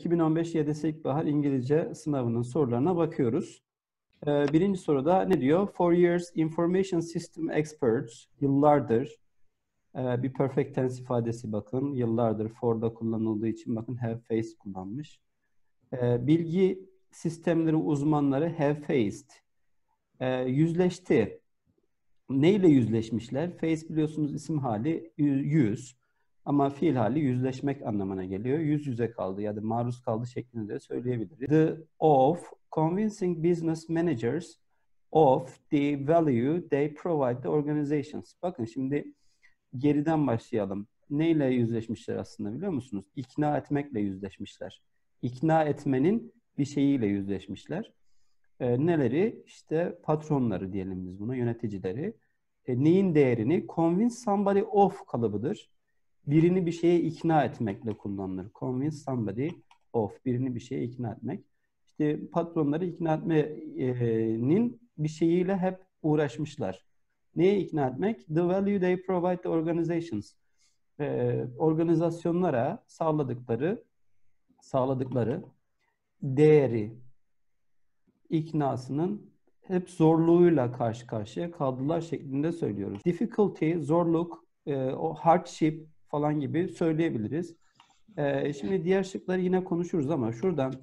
2015 YDS İlkbahar İngilizce sınavının sorularına bakıyoruz. Birinci soruda ne diyor? 4 years information system experts, yıllardır, bir perfect tense ifadesi bakın. Yıllardır for'da kullanıldığı için bakın have faced kullanmış. Bilgi sistemleri uzmanları have faced. Yüzleşti. Neyle yüzleşmişler? Face biliyorsunuz isim hali yüz. Ama fiil hali yüzleşmek anlamına geliyor. Yüz yüze kaldı ya da maruz kaldı şeklinde de söyleyebiliriz. The of convincing business managers of the value they provide the organizations. Bakın şimdi geriden başlayalım. Neyle yüzleşmişler aslında biliyor musunuz? İkna etmekle yüzleşmişler. İkna etmenin bir şeyiyle yüzleşmişler. Neleri? İşte patronları diyelim biz buna, yöneticileri. Neyin değerini? Convince somebody of kalıbıdır. Birini bir şeye ikna etmekle kullanılır. Convince somebody of. Birini bir şeye ikna etmek. İşte patronları ikna etmenin bir şeyiyle hep uğraşmışlar. Neye ikna etmek? The value they provide the organizations. Organizasyonlara sağladıkları değeri, iknasının hep zorluğuyla karşı karşıya kaldılar şeklinde söylüyoruz. Difficulty, zorluk, o hardship falan gibi söyleyebiliriz. Şimdi diğer şıkları yine konuşuruz ama şuradan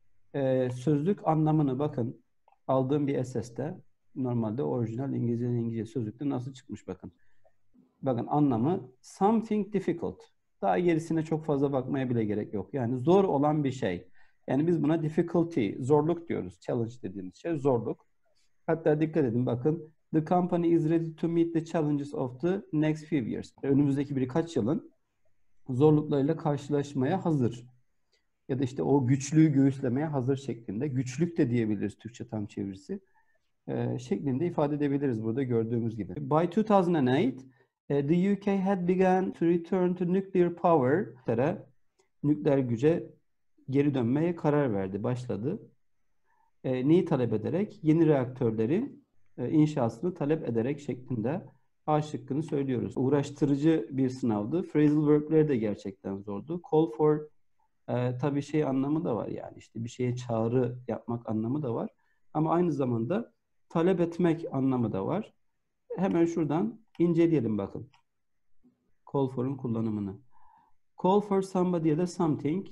sözlük anlamını bakın. Aldığım bir SS'te normalde orijinal İngilizce sözlükte nasıl çıkmış bakın. Bakın anlamı something difficult. Daha gerisine çok fazla bakmaya bile gerek yok. Yani zor olan bir şey. Yani biz buna difficulty, zorluk diyoruz. Challenge dediğimiz şey zorluk. Hatta dikkat edin bakın. The company is ready to meet the challenges of the next few years. Önümüzdeki birkaç yılın zorluklarıyla karşılaşmaya hazır. Ya da işte o güçlüğü göğüslemeye hazır şeklinde. Güçlük de diyebiliriz Türkçe tam çevirisi. Şeklinde ifade edebiliriz burada gördüğümüz gibi. By 2008, the UK had begun to return to nuclear power. Nükleer güce geri dönmeye karar verdi, başladı. Neyi talep ederek? Yeni reaktörlerin inşasını talep ederek şeklinde A şıkkını söylüyoruz. Uğraştırıcı bir sınavdı. Phrasal work'leri de gerçekten zordu. Call for tabii şey anlamı da var yani işte bir şeye çağrı yapmak anlamı da var. Ama aynı zamanda talep etmek anlamı da var. Hemen şuradan inceleyelim bakın. Call for'un kullanımını. Call for somebody ya da something.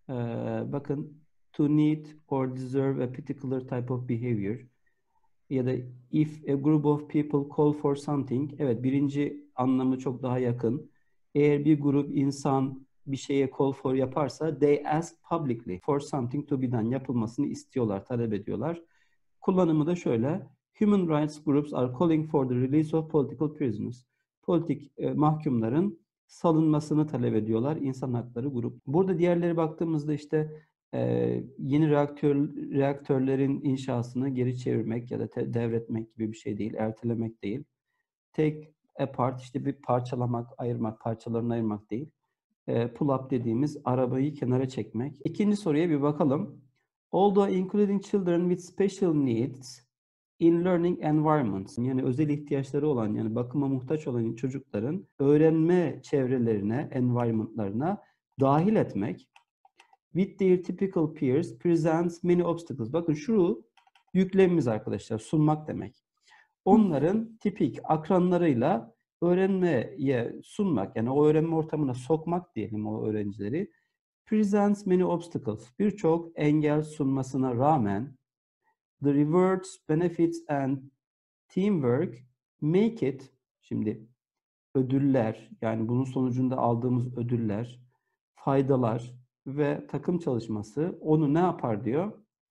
Bakın to need or deserve a particular type of behavior. Ya da if a group of people call for something. Evet, birinci anlamı çok daha yakın. Eğer bir grup insan bir şeye call for yaparsa they ask publicly for something to be done. Yapılmasını istiyorlar, talep ediyorlar. Kullanımı da şöyle. Human rights groups are calling for the release of political prisoners. Politik mahkumların salınmasını talep ediyorlar. İnsan hakları grup. Burada diğerleri baktığımızda işte yeni reaktörlerin inşasını geri çevirmek ya da devretmek gibi bir şey değil. Ertelemek değil. Take apart işte bir parçalamak, ayırmak, parçalarını ayırmak değil. Pull up dediğimiz arabayı kenara çekmek. İkinci soruya bir bakalım. Although including children with special needs in learning environments, yani özel ihtiyaçları olan, yani bakıma muhtaç olan çocukların öğrenme çevrelerine, environmentlarına dahil etmek, with their typical peers presents many obstacles. Bakın şu yüklemimiz arkadaşlar, sunmak demek. Onların tipik akranlarıyla öğrenmeye sunmak, yani o öğrenme ortamına sokmak diyelim o öğrencileri. Presents many obstacles. Birçok engel sunmasına rağmen the rewards, benefits and teamwork make it, şimdi ödüller, yani bunun sonucunda aldığımız ödüller, faydalar ve takım çalışması onu ne yapar diyor?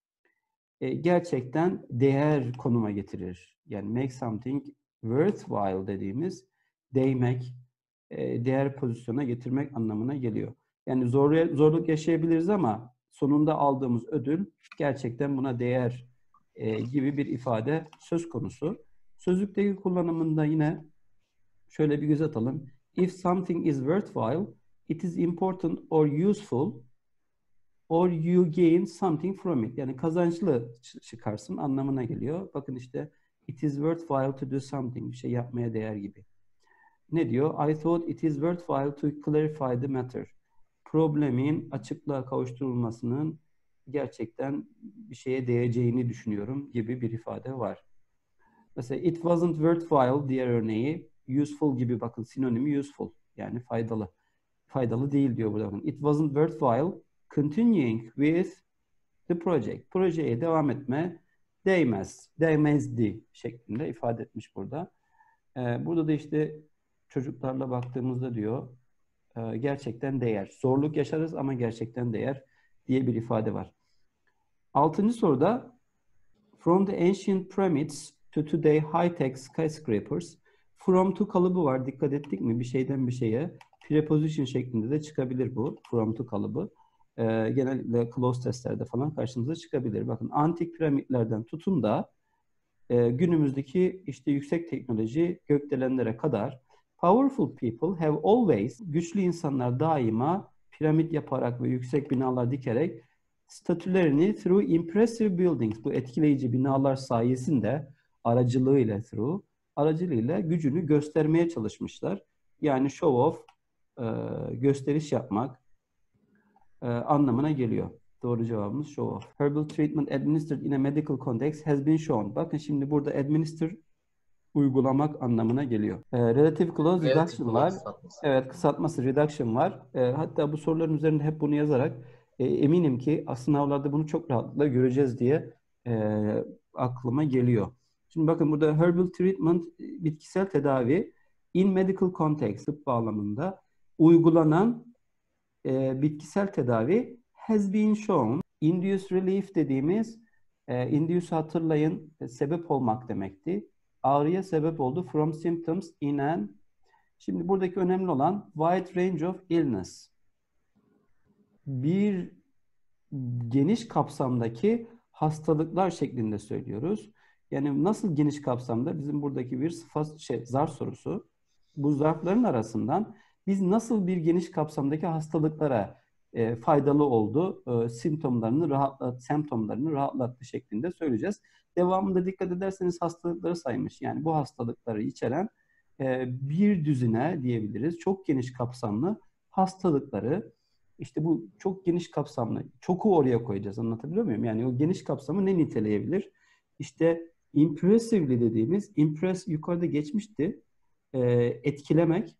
Gerçekten değer konuma getirir. Yani make something worthwhile dediğimiz değmek, değer pozisyona getirmek anlamına geliyor. Yani zorluk yaşayabiliriz ama sonunda aldığımız ödül gerçekten buna değer gibi bir ifade söz konusu. Sözlükteki kullanımında yine şöyle bir göz atalım. If something is worthwhile, it is important or useful or you gain something from it. Yani kazançlı çıkarsın anlamına geliyor. Bakın işte it is worthwhile to do something. Bir şey yapmaya değer gibi. Ne diyor? I thought it is worthwhile to clarify the matter. problemin açıklığa kavuşturulmasının gerçekten bir şeye değeceğini düşünüyorum gibi bir ifade var. Mesela it wasn't worthwhile diğer örneği useful gibi bakın sinonimi useful yani faydalı. Faydalı değil diyor burada bakın. It wasn't worthwhile continuing with the project. Projeye devam etme değmezdi şeklinde ifade etmiş burada. Burada da işte çocuklarla baktığımızda diyor gerçekten değer. Zorluk yaşarız ama gerçekten değer diye bir ifade var. 6. soruda from the ancient pyramids to today high-tech skyscrapers. From to kalıbı var. Dikkat ettik mi? Bir şeyden bir şeye preposition şeklinde de çıkabilir bu. From to kalıbı. Genellikle close testlerde falan karşımıza çıkabilir. Bakın antik piramitlerden tutun da günümüzdeki işte yüksek teknoloji gökdelenlere kadar powerful people have always, güçlü insanlar daima piramit yaparak ve yüksek binalar dikerek statülerini through impressive buildings, bu etkileyici binalar sayesinde aracılığıyla gücünü göstermeye çalışmışlar. Yani show off, gösteriş yapmak anlamına geliyor. Doğru cevabımız show off. Herbal treatment administered in a medical context has been shown. Bakın şimdi burada administer uygulamak anlamına geliyor. Relative clause reduction var. Evet, kısaltması reduction var. Hatta bu soruların üzerinde hep bunu yazarak eminim ki sınavlarda bunu çok rahatlıkla göreceğiz diye aklıma geliyor. Şimdi bakın burada herbal treatment bitkisel tedavi in medical context tıp bağlamında uygulanan bitkisel tedavi has been shown. Induce relief dediğimiz induce hatırlayın sebep olmak demekti. Ağrıya sebep oldu. From symptoms in an. Şimdi buradaki önemli olan wide range of illness. Bir geniş kapsamdaki hastalıklar şeklinde söylüyoruz. Yani nasıl geniş kapsamda? Bizim buradaki bir zarf sorusu. Bu zarfların arasından biz nasıl bir geniş kapsamdaki hastalıklara faydalı oldu, semptomlarını rahatlattı şeklinde söyleyeceğiz. Devamında dikkat ederseniz hastalıkları saymış. Yani bu hastalıkları içeren bir düzine diyebiliriz. Çok geniş kapsamlı hastalıkları, işte bu çok geniş kapsamlı, çoku oraya koyacağız. Anlatabiliyor muyum? Yani o geniş kapsamı ne niteleyebilir? İşte impressively dediğimiz, impress yukarıda geçmişti. Etkilemek,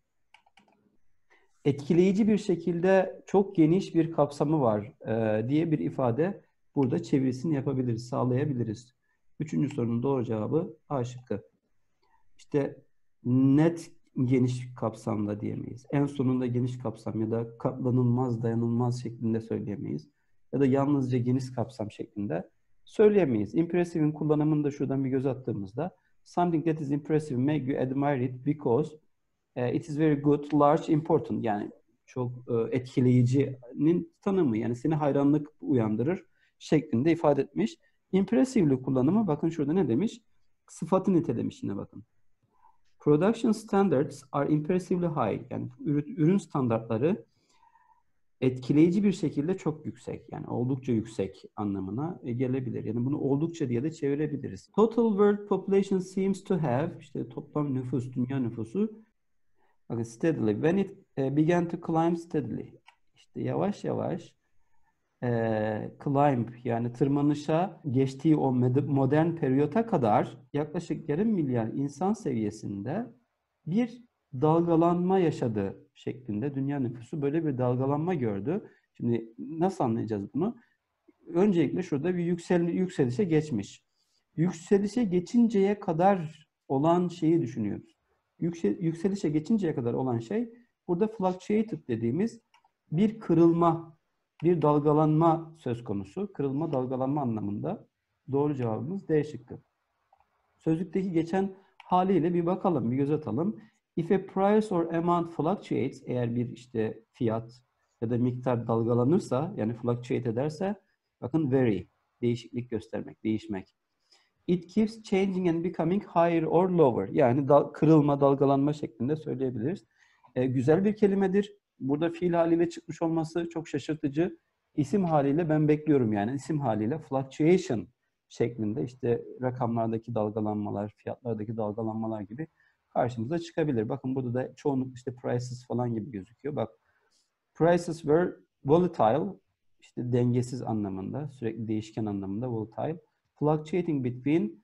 etkileyici bir şekilde çok geniş bir kapsamı var diye bir ifade burada çevirisini yapabiliriz, sağlayabiliriz. 3. sorunun doğru cevabı A şıkkı. İşte net geniş kapsamda diyemeyiz. En sonunda geniş kapsam ya da katlanılmaz, dayanılmaz şeklinde söyleyemeyiz. Ya da yalnızca geniş kapsam şeklinde söyleyemeyiz. Impressive'in kullanımını da şuradan bir göz attığımızda something that is impressive make you admire it because it is very good, large, important. Yani çok etkileyicinin tanımı. Yani seni hayranlık uyandırır şeklinde ifade etmiş. Impressive'li kullanımı bakın şurada ne demiş? Sıfatı nitelemiş yine bakın. Production standards are impressively high. Yani ürün standartları etkileyici bir şekilde çok yüksek. Yani oldukça yüksek anlamına gelebilir. Yani bunu oldukça diye de çevirebiliriz. Total world population seems to have, işte toplam nüfus, dünya nüfusu, bakın steadily. When it began to climb steadily. İşte yavaş yavaş climb yani tırmanışa geçtiği o modern periyota kadar yaklaşık yarım milyar insan seviyesinde bir dalgalanma yaşadı şeklinde dünya nüfusu böyle bir dalgalanma gördü. Şimdi nasıl anlayacağız bunu? Öncelikle şurada bir yükselişe geçmiş. Yükselişe geçinceye kadar olan şeyi düşünüyoruz. Yükselişe geçinceye kadar olan şey burada fluctuated dediğimiz bir kırılma, bir dalgalanma söz konusu. Kırılma, dalgalanma anlamında. Doğru cevabımız D şıkkı. Sözlükteki geçen haliyle bir bakalım, bir göz atalım. If a price or amount fluctuates, eğer bir işte fiyat ya da miktar dalgalanırsa, yani fluctuate ederse, bakın vary, değişiklik göstermek, değişmek. It keeps changing and becoming higher or lower. Yani kırılma, dalgalanma şeklinde söyleyebiliriz. Güzel bir kelimedir. Burada fiil haliyle çıkmış olması çok şaşırtıcı. İsim haliyle ben bekliyorum yani. İsim haliyle fluctuation şeklinde işte rakamlardaki dalgalanmalar, fiyatlardaki dalgalanmalar gibi karşımıza çıkabilir. Bakın burada da çoğunlukla işte prices falan gibi gözüküyor. Bak, prices were Volatile, işte dengesiz anlamında, sürekli değişken anlamında volatile. Fluctuating between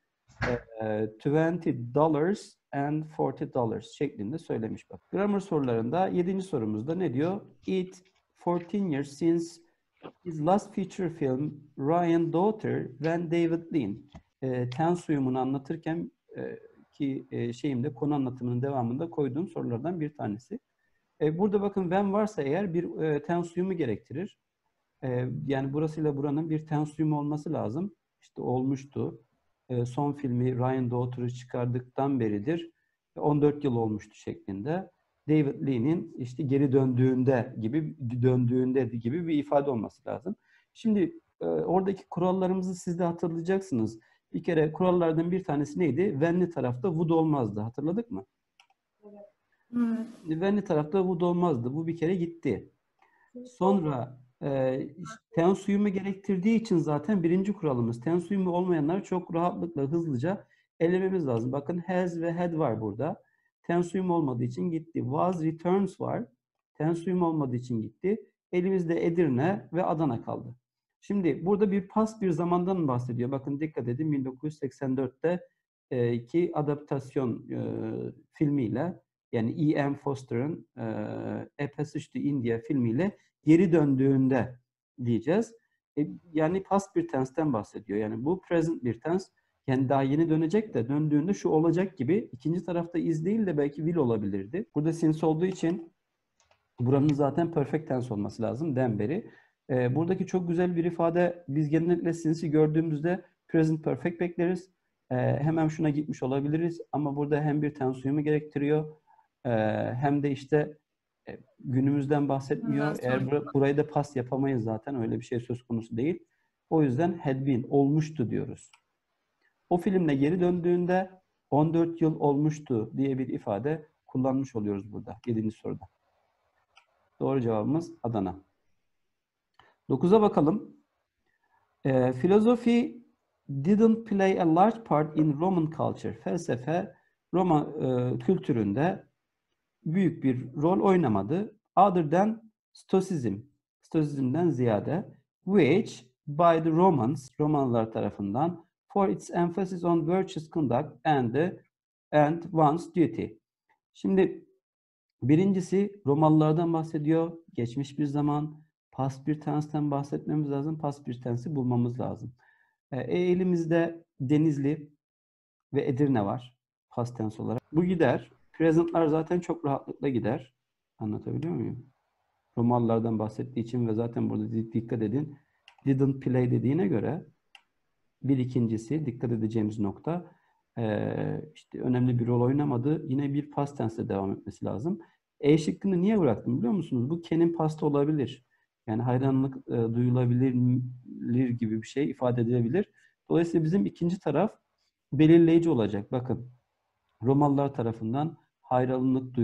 $20 and $40 şeklinde söylemiş bak. Grammar sorularında 7. sorumuzda ne diyor? It 14 years since his last feature film Ryan Daughter when David Lean. Tense uyumunu anlatırken şeyimde konu anlatımının devamında koyduğum sorulardan bir tanesi. Burada bakın when varsa eğer bir tense uyumu gerektirir. Yani burasıyla buranın bir tense uyumu olması lazım. İşte olmuştu. Son filmi Ryan Daughter'ı çıkardıktan beridir 14 yıl olmuştu şeklinde. David Lean'in işte geri döndüğünde gibi bir ifade olması lazım. Şimdi oradaki kurallarımızı siz de hatırlayacaksınız. Bir kere kurallardan bir tanesi neydi? When'li tarafta would olmazdı. Hatırladık mı? Evet. When'li tarafta would olmazdı. Bu bir kere gitti. Sonra tense uyumu gerektirdiği için zaten birinci kuralımız. Tense uyumu olmayanları çok rahatlıkla, hızlıca elememiz lazım. Bakın has ve had var burada. Tense uyumu olmadığı için gitti. Was, returns var. Tense uyumu olmadığı için gitti. Elimizde Edirne ve Adana kaldı. Şimdi burada bir past bir zamandan bahsediyor. Bakın dikkat edin 1984'te ki adaptasyon filmiyle yani E.M. Foster'ın A Passage to India filmiyle geri döndüğünde diyeceğiz. Yani past bir tense'ten bahsediyor. Yani bu present bir tense. Yani daha yeni dönecek de döndüğünde şu olacak gibi. İkinci tarafta is değil de belki will olabilirdi. Burada since olduğu için buranın zaten perfect tense olması lazım den beri. Buradaki çok güzel bir ifade. Biz genellikle since'i gördüğümüzde present perfect bekleriz. Hemen şuna gitmiş olabiliriz. Ama burada hem bir tense uyumu gerektiriyor hem de işte günümüzden bahsetmiyor. Eğer burayı da past yapamayız zaten. Öyle bir şey söz konusu değil. O yüzden had been, olmuştu diyoruz. O filmle geri döndüğünde 14 yıl olmuştu diye bir ifade kullanmış oluyoruz burada 7. soruda. Doğru cevabımız Adana. 9'a bakalım. Philosophy didn't play a large part in Roman culture. Felsefe Roma kültüründe büyük bir rol oynamadı. Other than Stoicism. Stoicism'den ziyade. Which by the Romans, Romalılar tarafından for its emphasis on virtuous conduct and one's duty. Şimdi birincisi Romalılardan bahsediyor. Geçmiş bir zaman. Past bir tense'ten bahsetmemiz lazım. Past bir tense'i bulmamız lazım. Elimizde Denizli ve Edirne var. Past tense olarak. Bu gider. Present'lar zaten çok rahatlıkla gider. Anlatabiliyor muyum? Romalılardan bahsettiği için ve zaten burada dikkat edin. Didn't play dediğine göre bir ikincisi dikkat edeceğimiz nokta işte önemli bir rol oynamadı. Yine bir past tense'de devam etmesi lazım. E şıkkını niye bıraktım biliyor musunuz? Bu Ken'in pastı olabilir. Yani hayranlık duyulabilir gibi bir şey ifade edilebilir. Dolayısıyla bizim ikinci taraf belirleyici olacak. Bakın Romalılar tarafından hayranlık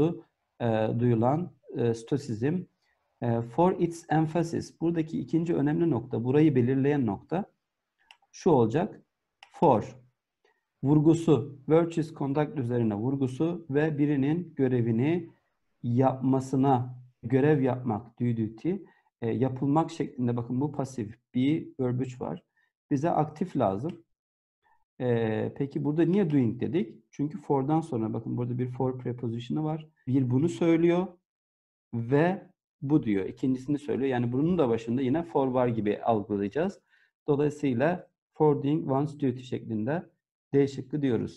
duyulan Stoicism for its emphasis. Buradaki ikinci önemli nokta, burayı belirleyen nokta şu olacak. For vurgusu, virtuous conduct üzerine vurgusu ve birinin görevini yapmasına, görev yapmak, duty, yapılmak şeklinde bakın bu pasif bir verb 3 var. Bize aktif lazım. Peki burada niye doing dedik? Çünkü for'dan sonra bakın burada bir for preposition'ı var. Bir bunu söylüyor ve bu diyor. İkincisini söylüyor. Yani bunun da başında yine for var gibi algılayacağız. Dolayısıyla for doing one's duty şeklinde D şıkkı diyoruz.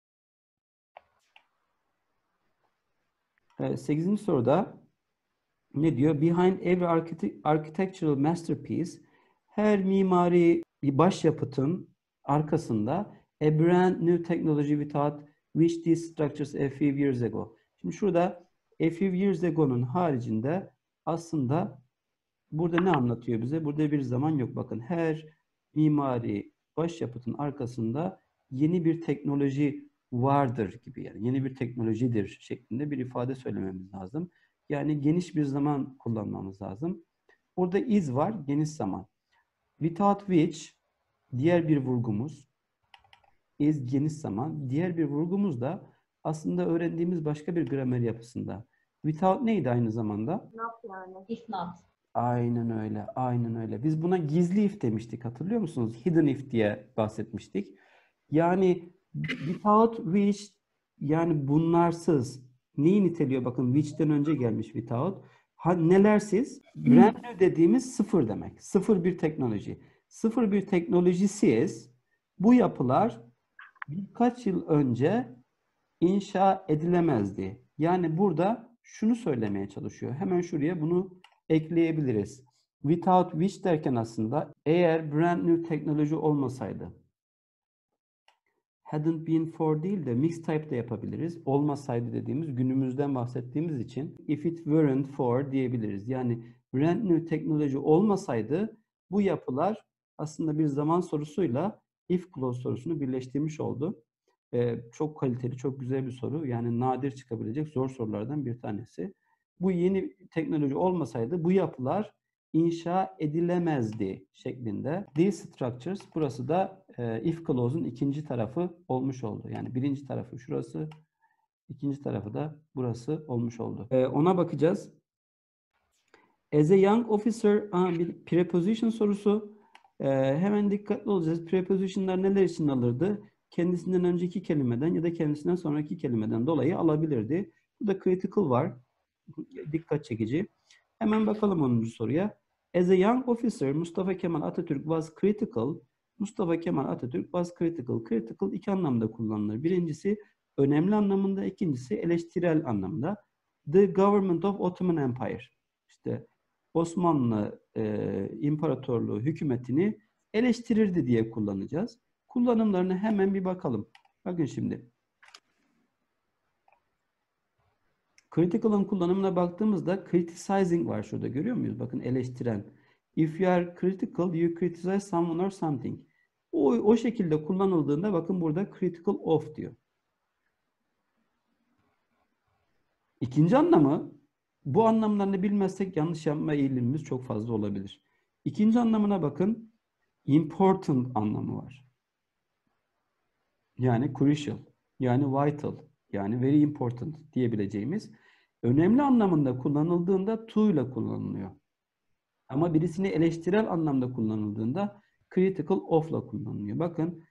8. soruda ne diyor? Behind every architectural masterpiece, her mimari bir başyapıtın arkasında a brand new technology without which these structures a few years ago. Şimdi şurada a few years ago'nun haricinde aslında burada ne anlatıyor bize? Burada bir zaman yok. Bakın her mimari başyapıtın arkasında yeni bir teknoloji vardır gibi yani yeni bir teknolojidir şeklinde bir ifade söylememiz lazım. Yani geniş bir zaman kullanmamız lazım. Burada is var, geniş zaman. Without which diğer bir vurgumuz is geniş zaman. Diğer bir vurgumuz da aslında öğrendiğimiz başka bir gramer yapısında. Without neydi aynı zamanda? Not yani. If not. Aynen öyle. Aynen öyle. Biz buna gizli if demiştik. Hatırlıyor musunuz? Hidden if diye bahsetmiştik. Yani without which, yani bunlarsız neyi niteliyor? Bakın which'ten önce gelmiş without. Nelersiz? Brand new dediğimiz sıfır demek. Sıfır bir teknoloji. Sıfır bir teknolojisiz bu yapılar birkaç yıl önce inşa edilemezdi. Yani burada şunu söylemeye çalışıyor. Hemen şuraya bunu ekleyebiliriz. Without which derken aslında eğer brand new teknoloji olmasaydı, hadn't been for değil de mixed type de yapabiliriz. Olmasaydı dediğimiz günümüzden bahsettiğimiz için if it weren't for diyebiliriz. Yani brand new teknoloji olmasaydı bu yapılar aslında bir zaman sorusuyla if clause sorusunu birleştirmiş oldu. Çok kaliteli, çok güzel bir soru. Yani nadir çıkabilecek zor sorulardan bir tanesi. Bu yeni teknoloji olmasaydı bu yapılar inşa edilemezdi şeklinde. These structures, burası da if clause'un ikinci tarafı olmuş oldu. Yani birinci tarafı şurası, ikinci tarafı da burası olmuş oldu. Ona bakacağız. As a young officer, bir preposition sorusu. Hemen dikkatli olacağız. Preposition'lar neler için alırdı? Kendisinden önceki kelimeden ya da kendisinden sonraki kelimeden dolayı alabilirdi. Burada critical var. Dikkat çekici. Hemen bakalım 10. soruya. As a young officer, Mustafa Kemal Atatürk was critical. Mustafa Kemal Atatürk was critical. Critical iki anlamda kullanılır. Birincisi önemli anlamında, ikincisi eleştirel anlamda. The government of Ottoman Empire. İşte Osmanlı İmparatorluğu hükümetini eleştirirdi diye kullanacağız. Kullanımlarını hemen bir bakalım. Bakın şimdi. Critical'ın kullanımına baktığımızda criticizing var şurada, görüyor muyuz? Bakın eleştiren. If you are critical, you criticize someone or something. O şekilde kullanıldığında bakın burada critical of diyor. İkinci anlamı, bu anlamlarını bilmezsek yanlış yapma eğilimimiz çok fazla olabilir. İkinci anlamına bakın. Important anlamı var. Yani crucial, yani vital, yani very important diyebileceğimiz önemli anlamında kullanıldığında to ile kullanılıyor. Ama birisini eleştirel anlamda kullanıldığında critical of ile kullanılıyor. Bakın,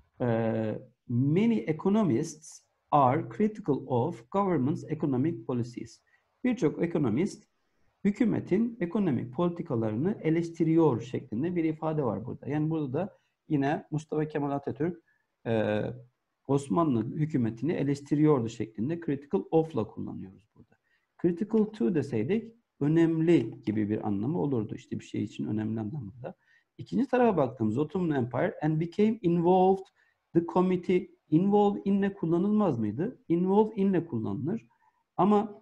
many economists are critical of government's economic policies. Birçok ekonomist hükümetin ekonomik politikalarını eleştiriyor şeklinde bir ifade var burada. Yani burada da yine Mustafa Kemal Atatürk Osmanlı hükümetini eleştiriyordu şeklinde critical of'la kullanıyoruz burada. Critical to deseydik önemli gibi bir anlamı olurdu. İşte bir şey için önemli anlamında. İkinci tarafa baktığımız Ottoman Empire and became involved the committee. Involve inle kullanılmaz mıydı? Involve inle kullanılır. Ama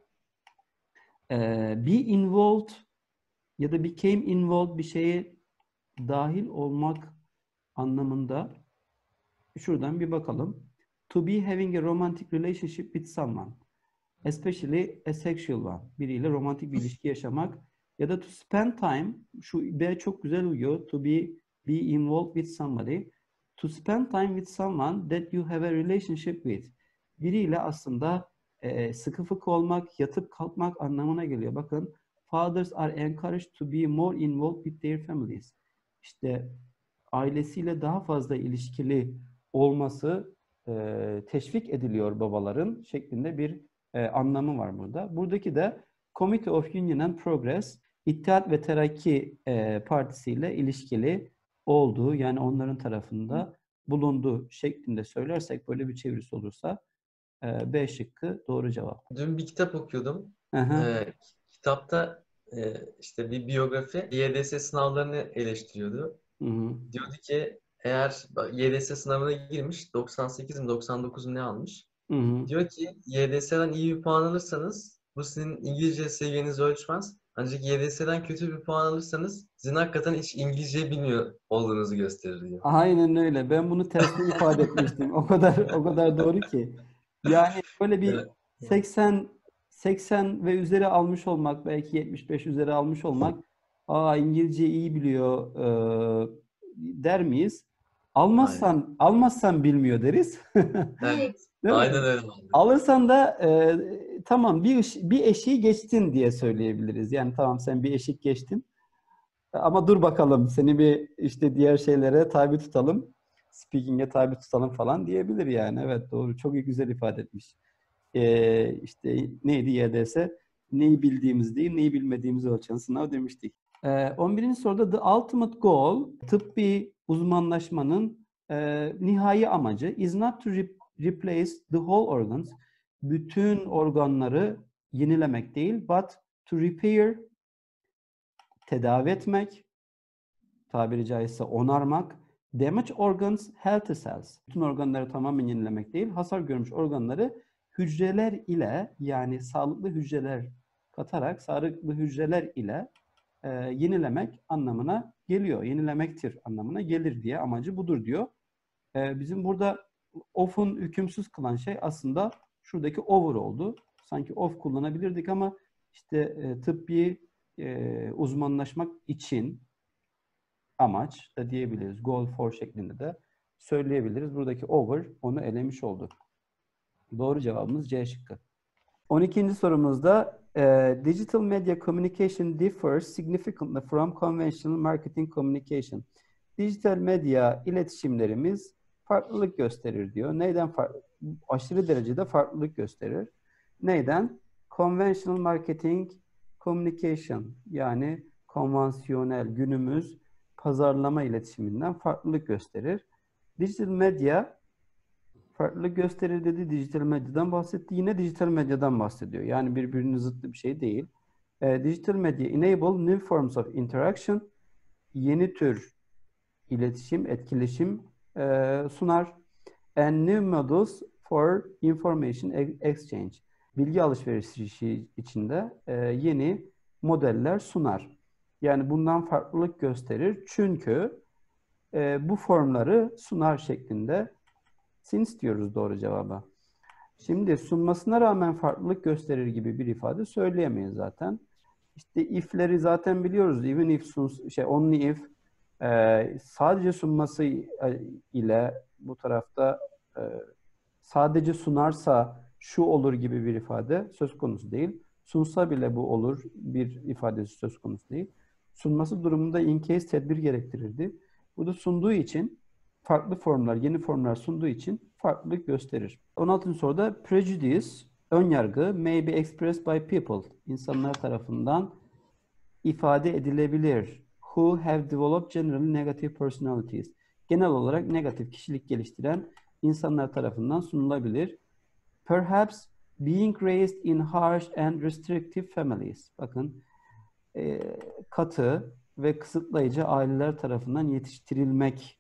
be involved ya da became involved bir şeye dahil olmak anlamında şuradan bir bakalım. To be having a romantic relationship with someone. Especially a sexual one. Biriyle romantik bir ilişki yaşamak. Ya da to spend time. Şu B çok güzel uyuyor. To be involved with somebody. To spend time with someone that you have a relationship with. Biriyle aslında sıkı fıkı olmak, yatıp kalkmak anlamına geliyor. Bakın, fathers are encouraged to be more involved with their families. İşte ailesiyle daha fazla ilişkili olması teşvik ediliyor babaların şeklinde bir anlamı var burada. Buradaki de Committee of Union and Progress, İttihat ve Terakki Partisi ile ilişkili olduğu, yani onların tarafında bulunduğu şeklinde söylersek, böyle bir çevirisi olursa B şıkkı doğru cevap. Dün bir kitap okuyordum. Aha. Kitapta işte bir biyografi YDS sınavlarını eleştiriyordu. Hı hı. Diyordu ki eğer YDS sınavına girmiş 98 mi 99 mu ne almış? Hı hı. Diyor ki YDS'den iyi bir puan alırsanız bu sizin İngilizce seviyenizi ölçmez. Ancak YDS'den kötü bir puan alırsanız sizin hakikaten hiç İngilizce bilmiyor olduğunuzu gösterir diyor. Aynen öyle. Ben bunu tersine ifade etmiştim. O kadar doğru ki. Yani böyle bir 80 ve üzeri almış olmak, belki 75 üzeri almış olmak, İngilizce iyi biliyor der miyiz? Almazsan bilmiyor deriz. Evet. Değil mi? Aynen öyle. Alırsan da tamam bir eşiği geçtin diye söyleyebiliriz. Yani tamam, sen bir eşik geçtin. Ama dur bakalım seni bir işte diğer şeylere tabi tutalım. Speaking'e tabi tutalım falan diyebilir yani. Evet doğru. Çok iyi, güzel ifade etmiş. İşte neydi YDS? Neyi bildiğimiz değil, neyi bilmediğimizi ölçen sınav demiştik. 11. soruda the ultimate goal, tıbbi uzmanlaşmanın nihai amacı is not to replace the whole organs, bütün organları yenilemek değil, but to repair, tedavi etmek, tabiri caizse onarmak, damage organs, healthy cells. Bütün organları tamamen yenilemek değil, hasar görmüş organları hücreler ile, yani sağlıklı hücreler katarak, sağlıklı hücreler ile yenilemek anlamına geliyor. Yenilemektir anlamına gelir diye, amacı budur diyor. Bizim burada of'un hükümsüz kılan şey aslında şuradaki over oldu. Sanki of kullanabilirdik ama işte tıbbi uzmanlaşmak için amaç da diyebiliriz. Goal for şeklinde de söyleyebiliriz. Buradaki over onu elemiş oldu. Doğru cevabımız C şıkkı. 12. sorumuzda Digital Media Communication differs significantly from conventional marketing communication. Dijital medya iletişimlerimiz farklılık gösterir diyor. Neyden farklı? Aşırı derecede farklılık gösterir. Neyden? Conventional marketing communication, yani konvansiyonel günümüz pazarlama iletişiminden farklılık gösterir. Dijital medya farklılık gösterir dedi. Dijital medyadan bahsetti. Yine dijital medyadan bahsediyor. Yani birbirinin zıttı bir şey değil. Dijital medya enable new forms of interaction, yeni tür iletişim, etkileşim sunar. And new models for information exchange. Bilgi alışverişi içinde yeni modeller sunar. Yani bundan farklılık gösterir. Çünkü bu formları sunar şeklinde since diyoruz doğru cevaba. Şimdi sunmasına rağmen farklılık gösterir gibi bir ifade söyleyemeyiz zaten. İşte if'leri zaten biliyoruz. Even if, only if, sadece sunması ile bu tarafta sadece sunarsa şu olur gibi bir ifade söz konusu değil. Sunsa bile bu olur bir ifadesi söz konusu değil. Sunması durumunda in case tedbir gerektirirdi. Bu da sunduğu için farklı formlar, yeni formlar sunduğu için farklılık gösterir. 16. soruda prejudice, ön yargı may be expressed by people, insanlar tarafından ifade edilebilir. Who have developed generally negative personalities. Genel olarak negatif kişilik geliştiren insanlar tarafından sunulabilir. Perhaps being raised in harsh and restrictive families. Bakın, katı ve kısıtlayıcı aileler tarafından yetiştirilmek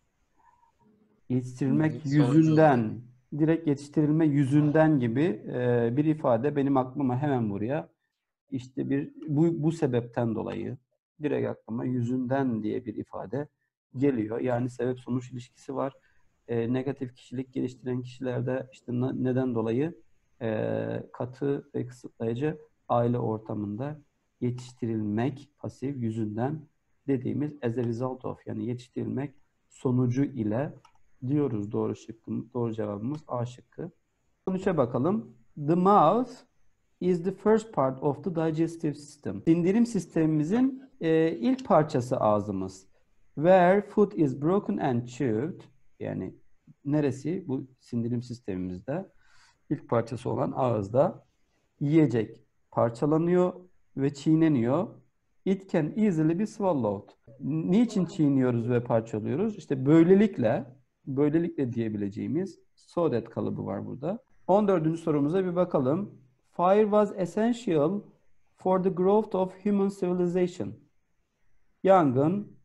yüzünden, direkt yetiştirilme yüzünden gibi bir ifade benim aklıma hemen buraya. İşte bu sebepten dolayı direkt aklıma yüzünden diye bir ifade geliyor. Yani sebep sonuç ilişkisi var. Negatif kişilik geliştiren kişilerde işte neden dolayı katı ve kısıtlayıcı aile ortamında yetiştirilmek, pasif yüzünden dediğimiz as a result of, yani yetiştirilmek sonucu ile diyoruz. Doğru cevabımız A şıkkı. 13'e bakalım. The mouth is the first part of the digestive system. Sindirim sistemimizin ilk parçası ağzımız. Where food is broken and chewed, yani neresi bu sindirim sistemimizde? İlk parçası olan ağızda. Yiyecek parçalanıyor ve çiğneniyor. It can easily be swallowed. Niçin çiğniyoruz ve parçalıyoruz? İşte böylelikle diyebileceğimiz so that kalıbı var burada. 14. sorumuza bir bakalım. Fire was essential for the growth of human civilization. Yangın.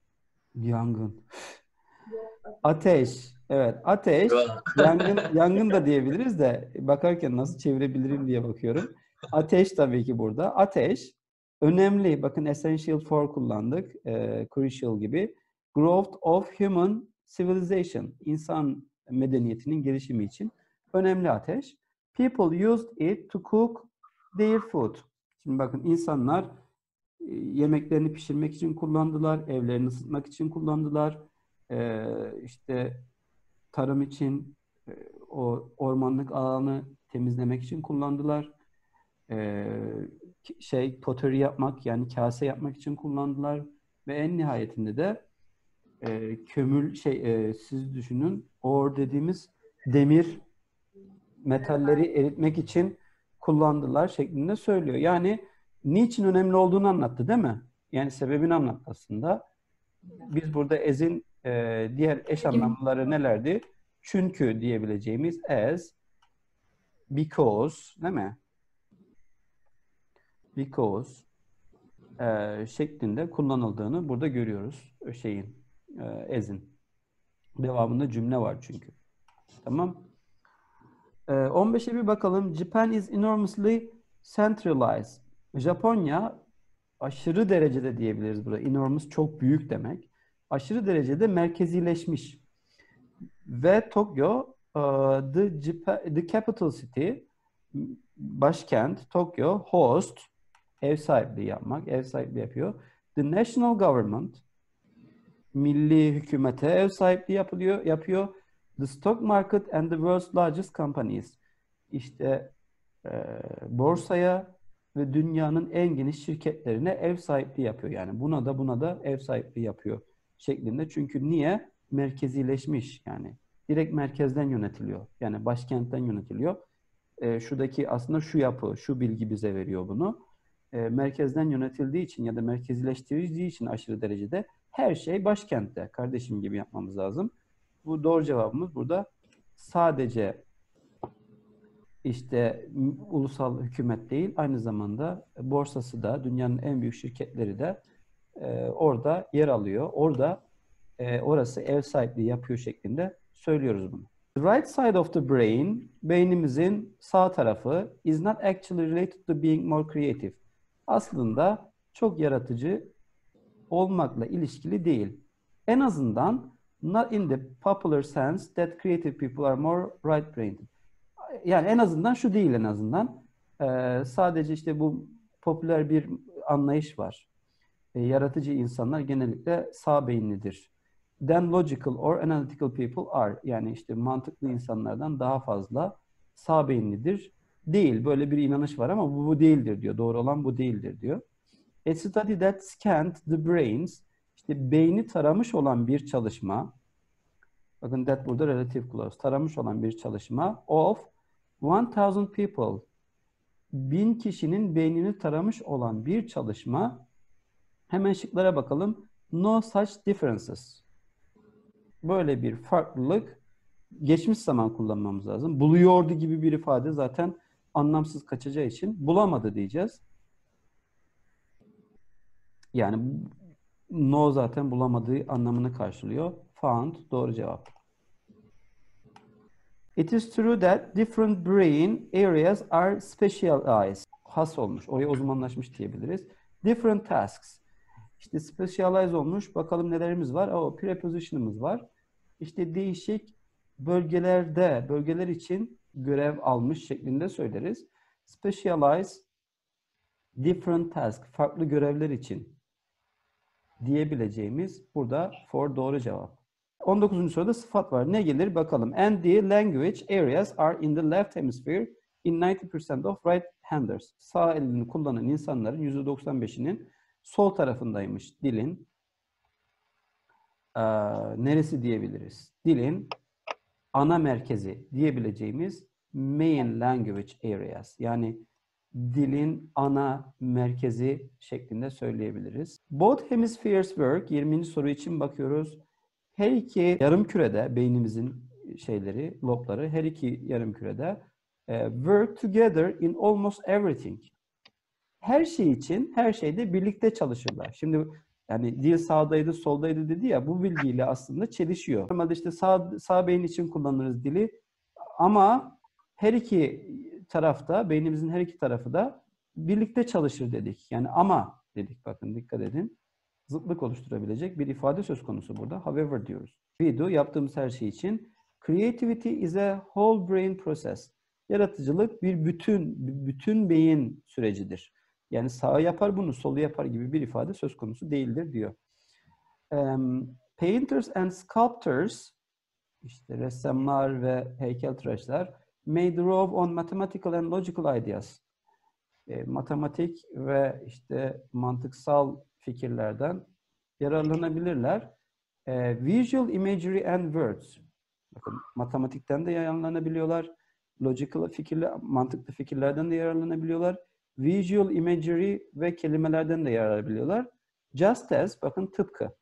Ateş. Evet, ateş. Yangın da diyebiliriz de bakarken nasıl çevirebilirim diye bakıyorum. Ateş tabii ki burada. Ateş önemli. Bakın essential for kullandık. Crucial gibi. Growth of human civilization. İnsan medeniyetinin gelişimi için önemli ateş. People used it to cook their food. Şimdi bakın, insanlar yemeklerini pişirmek için kullandılar, evlerini ısıtmak için kullandılar. İşte tarım için, o ormanlık alanı temizlemek için kullandılar. Pottery yapmak, yani kase yapmak için kullandılar. ve en nihayetinde de siz düşünün, ore dediğimiz demir metalleri eritmek için kullandılar şeklinde söylüyor. Yani niçin önemli olduğunu anlattı, değil mi? Yani sebebini anlattı aslında. Biz burada as'in diğer eş anlamları nelerdi? Çünkü diyebileceğimiz as, because, değil mi? Because şeklinde kullanıldığını burada görüyoruz. As'in. Devamında cümle var çünkü. Tamam. 15'e bir bakalım. Japan is enormously centralized. Japonya aşırı derecede diyebiliriz burada. Enormous çok büyük demek. Aşırı derecede merkezileşmiş. Ve Tokyo, the capital city, başkent, Tokyo, host, ev sahipliği yapmak, ev sahipliği yapıyor. The national government, milli hükümete ev sahipliği yapıyor. The stock market and the world's largest companies. İşte borsaya ve dünyanın en geniş şirketlerine ev sahipliği yapıyor. Yani buna da ev sahipliği yapıyor şeklinde. Çünkü niye? Merkezileşmiş yani. Direkt merkezden yönetiliyor. Yani başkentten yönetiliyor. Şuradaki aslında şu yapı, şu bilgi bize veriyor bunu. Merkezden yönetildiği için ya da merkezileştirildiği için aşırı derecede her şey başkentte. Kardeşim gibi yapmamız lazım. Bu doğru cevabımız burada. Sadece işte ulusal hükümet değil, aynı zamanda borsası da, dünyanın en büyük şirketleri de orada yer alıyor. Orası ev sahipliği yapıyor şeklinde söylüyoruz bunu. The right side of the brain, beynimizin sağ tarafı is not actually related to being more creative. Aslında çok yaratıcı olmakla ilişkili değil. En azından not in the popular sense that creative people are more right-brained. Yani en azından şu değil en azından. Sadece işte bu popüler bir anlayış var. Yaratıcı insanlar genellikle sağ beyinlidir. Then logical or analytical people are. Yani işte mantıklı insanlardan daha fazla sağ beyinlidir. Değil. Böyle bir inanış var ama bu değildir diyor. Doğru olan bu değildir diyor. A study that scanned the brains, işte beyni taramış olan bir çalışma. Bakın that burada relative clause. Taramış olan bir çalışma of 1000 people. 1000 kişinin beynini taramış olan bir çalışma. Hemen şıklara bakalım. No such differences. Böyle bir farklılık geçmiş zaman kullanmamız lazım. Buluyordu gibi bir ifade zaten anlamsız kaçacağı için bulamadı diyeceğiz. Yani no zaten bulamadığı anlamını karşılıyor. Found doğru cevap. It is true that different brain areas are specialized. Has olmuş. Oraya uzmanlaşmış diyebiliriz. Different tasks. İşte specialize olmuş. Bakalım nelerimiz var? Preposition'ımız var. İşte değişik bölgeler için görev almış şeklinde söyleriz. Specialize, different task, farklı görevler için diyebileceğimiz burada for doğru cevap. 19. soruda sıfat var. Ne gelir bakalım. And the language areas are in the left hemisphere in 90% of right-handers. Sağ elini kullanan insanların %95'inin sol tarafındaymış dilin. Neresi diyebiliriz? Dilin ana merkezi diyebileceğimiz main language areas. Yani dilin ana merkezi şeklinde söyleyebiliriz. Both hemispheres work. 20. soru için bakıyoruz. Her iki yarımkürede beynimizin lobları her iki yarımkürede work together in almost everything. Her şey için her şeyde birlikte çalışırlar. Şimdi yani dil sağdaydı, soldaydı dedi ya, bu bilgiyle aslında çelişiyor. Normalde işte sağ beyin için kullanırız dili ama her iki tarafta, beynimizin her iki tarafı da birlikte çalışır dedik. Yani ama dedik, bakın dikkat edin. Zıtlık oluşturabilecek bir ifade söz konusu burada. However diyoruz. We do, yaptığımız her şey için. Creativity is a whole brain process. Yaratıcılık bir bütün beyin sürecidir. Yani sağı yapar bunu, solu yapar gibi bir ifade söz konusu değildir diyor. Painters and sculptors, işte ressamlar ve heykeltıraşlar, may draw on mathematical and logical ideas. Matematik ve işte mantıksal fikirlerden yararlanabilirler. Visual imagery and words. Bakın, matematikten de yararlanabiliyorlar. Logical mantıklı fikirlerden de yararlanabiliyorlar. Visual imagery ve kelimelerden de yararlanabiliyorlar. Just as, bakın tıpkı.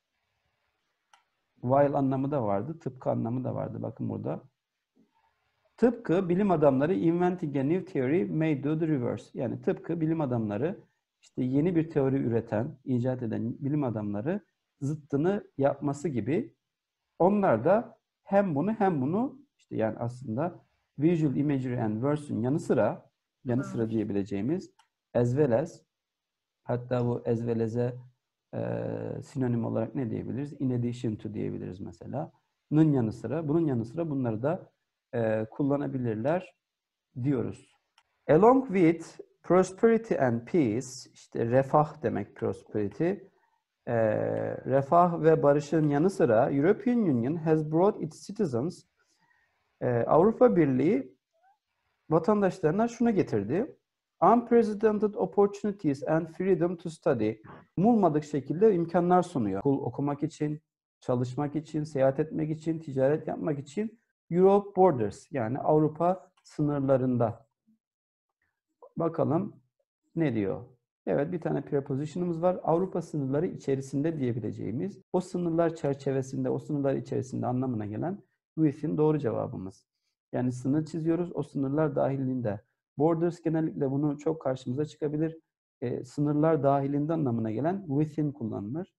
While anlamı da vardı, tıpkı anlamı da vardı. Bakın burada. Tıpkı bilim adamları inventing a new theory may do the reverse. Yani tıpkı bilim adamları, işte yeni bir teori üreten, icat eden bilim adamları zıttını yapması gibi, onlar da hem bunu işte, yani aslında visual imagery and words'ün yanı sıra diyebileceğimiz as well as, hatta bu as well as'e sinonim olarak ne diyebiliriz? In addition to diyebiliriz mesela. Bunun yanı sıra bunları da kullanabilirler diyoruz. Along with prosperity and peace, işte refah demek prosperity, refah ve barışın yanı sıra European Union has brought its citizens, Avrupa Birliği vatandaşlarına şunu getirdi: unprecedented opportunities and freedom to study. Umulmadık şekilde imkanlar sunuyor. Okul okumak için, çalışmak için, seyahat etmek için, ticaret yapmak için Europe borders, yani Avrupa sınırlarında. Bakalım ne diyor? Evet, bir tane preposition'ımız var. Avrupa sınırları içerisinde diyebileceğimiz, o sınırlar çerçevesinde, o sınırlar içerisinde anlamına gelen within doğru cevabımız. Yani sınır çiziyoruz, o sınırlar dahilinde. Borders genellikle bunu çok karşımıza çıkabilir. Sınırlar dahilinde anlamına gelen within kullanılır.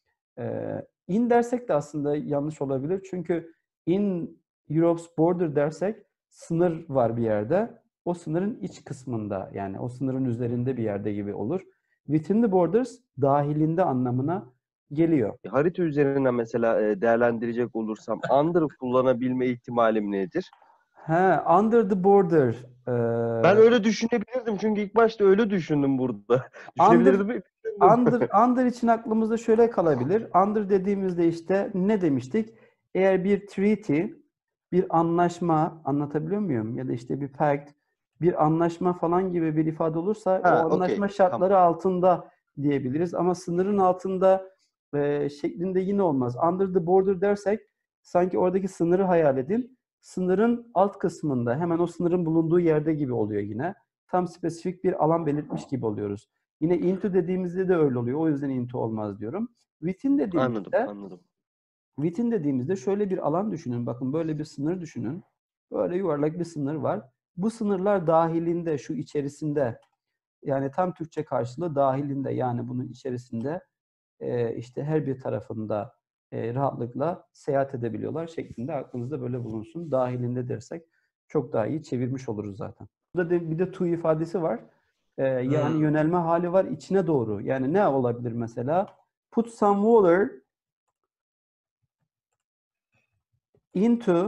In dersek de aslında yanlış olabilir. Çünkü in Europe's border dersek sınır var bir yerde. O sınırın iç kısmında, yani o sınırın üzerinde bir yerde gibi olur. Within the borders dahilinde anlamına geliyor. Harita üzerinden mesela değerlendirecek olursam under kullanabilme ihtimalim nedir? Under the border. Ben öyle düşünebilirdim çünkü ilk başta öyle düşündüm burada. Düşünebilirdim mi? Under için aklımızda şöyle kalabilir. Under dediğimizde işte ne demiştik? Eğer bir treaty, bir anlaşma, anlatabiliyor muyum? Ya da işte bir pact, bir anlaşma falan gibi bir ifade olursa o anlaşma şartları altında diyebiliriz. Ama sınırın altında şeklinde yine olmaz. Under the border dersek sanki oradaki sınırı hayal edin. Sınırın alt kısmında, hemen o sınırın bulunduğu yerde gibi oluyor yine. Tam spesifik bir alan belirtmiş gibi oluyoruz. Yine into dediğimizde de öyle oluyor. O yüzden into olmaz diyorum. Within dediğimizde, Anladım. within dediğimizde şöyle bir alan düşünün. Bakın, böyle bir sınır düşünün. Böyle yuvarlak bir sınır var. Bu sınırlar dahilinde, şu içerisinde, yani tam Türkçe karşılığı dahilinde, yani bunun içerisinde işte her bir tarafında rahatlıkla seyahat edebiliyorlar şeklinde aklınızda böyle bulunsun. Dahilinde dersek çok daha iyi çevirmiş oluruz zaten. Burada bir de to ifadesi var. Yani yönelme hali var içine doğru. Yani ne olabilir mesela? Put some water into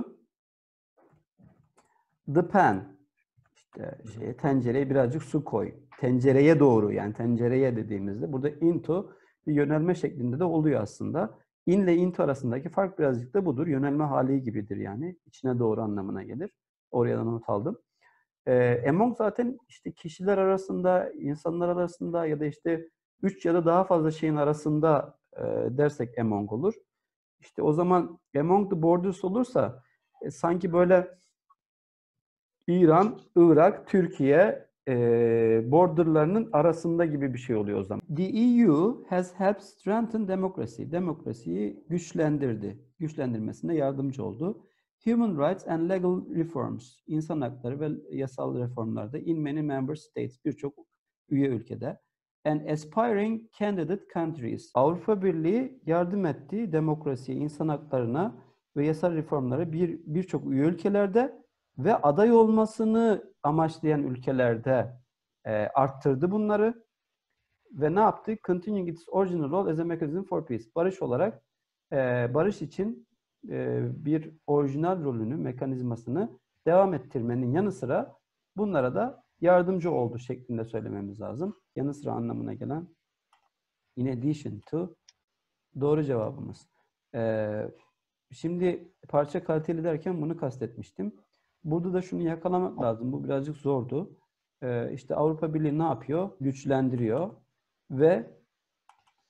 the pan. İşte tencereye birazcık su koy. Tencereye doğru, yani tencereye dediğimizde burada into bir yönelme şeklinde de oluyor aslında. In ile into arasındaki fark birazcık da budur. Yönelme hali gibidir yani. İçine doğru anlamına gelir. Oraya da not aldım. Among zaten işte kişiler arasında, insanlar arasında ya da işte 3 ya da daha fazla şeyin arasında dersek among olur. İşte o zaman among the borders olursa sanki böyle İran, Irak, Türkiye borderlarının arasında gibi bir şey oluyor o zaman. The EU has helped strengthen democracy. Demokrasiyi güçlendirdi. Güçlendirmesine yardımcı oldu. Human rights and legal reforms. İnsan hakları ve yasal reformlarda in many member states. Birçok üye ülkede. And aspiring candidate countries. Avrupa Birliği yardım etti demokrasiye, insan haklarına ve yasal reformlara birçok üye ülkelerde ve aday olmasını amaçlayan ülkelerde arttırdı bunları. Ve ne yaptı? Continuing its original role as a mechanism for peace. Barış olarak, barış için bir orijinal rolünü, mekanizmasını devam ettirmenin yanı sıra bunlara da yardımcı oldu şeklinde söylememiz lazım. Yanı sıra anlamına gelen in addition to doğru cevabımız. Şimdi parça kaliteli derken bunu kastetmiştim. Burada da şunu yakalamak lazım. Bu birazcık zordu. İşte Avrupa Birliği ne yapıyor? Güçlendiriyor ve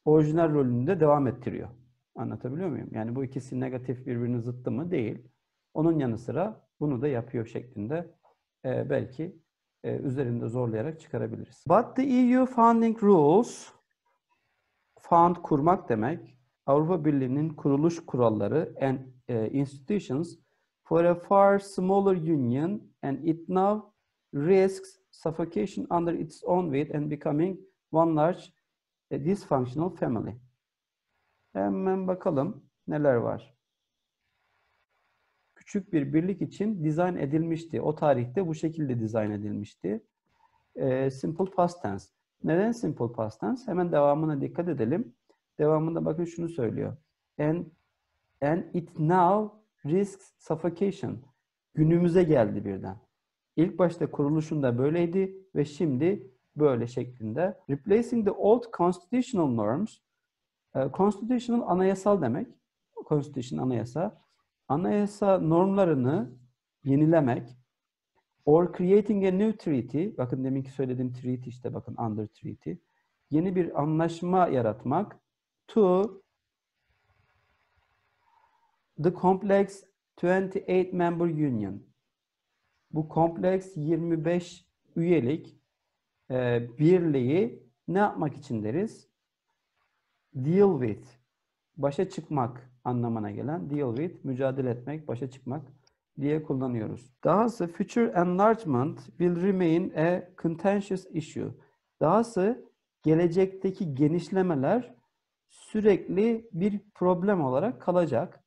orijinal rolünü de devam ettiriyor. Anlatabiliyor muyum? Yani bu ikisi negatif birbirinin zıttı mı? Değil. Onun yanı sıra bunu da yapıyor şeklinde belki üzerinde zorlayarak çıkarabiliriz. But the EU founding rules, found kurmak demek, Avrupa Birliği'nin kuruluş kuralları and institutions for a far smaller union and it now risks suffocation under its own weight and becoming one large dysfunctional family. Hemen bakalım neler var. Küçük bir birlik için dizayn edilmişti. O tarihte bu şekilde dizayn edilmişti. Simple past tense. Neden simple past tense? Hemen devamına dikkat edelim. Devamında bakın şunu söylüyor. And it now risks suffocation. Günümüze geldi birden. İlk başta kuruluşunda böyleydi ve şimdi böyle şeklinde. Replacing the old constitutional norms. Constitutional anayasal demek. Constitution anayasa. Anayasa normlarını yenilemek. Or creating a new treaty. Bakın deminki söylediğim treaty işte bakın under treaty. Yeni bir anlaşma yaratmak. To the complex 28 member union. Bu kompleks 25 üyelik birliği ne yapmak için deriz? Deal with. Başa çıkmak anlamına gelen deal with, mücadele etmek, başa çıkmak diye kullanıyoruz. Dahası future enlargement will remain a contentious issue. Dahası gelecekteki genişlemeler sürekli bir problem olarak kalacak.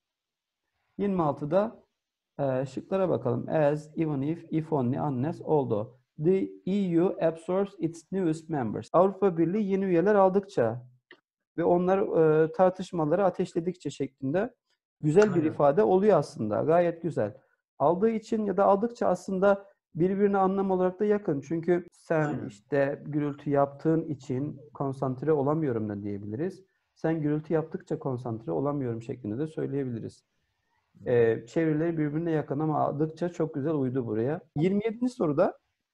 26'da şıklara bakalım. As, even if only, unless, although. The EU absorbs its newest members. Avrupa Birliği yeni üyeler aldıkça ve onlar tartışmaları ateşledikçe şeklinde güzel bir ifade oluyor aslında. Gayet güzel. Aldığı için ya da aldıkça aslında birbirine anlam olarak da yakın. Çünkü sen işte gürültü yaptığın için konsantre olamıyorum da diyebiliriz. Sen gürültü yaptıkça konsantre olamıyorum şeklinde de söyleyebiliriz. Çevirileri birbirine yakın ama aldıkça çok güzel uydu buraya. 27. soruda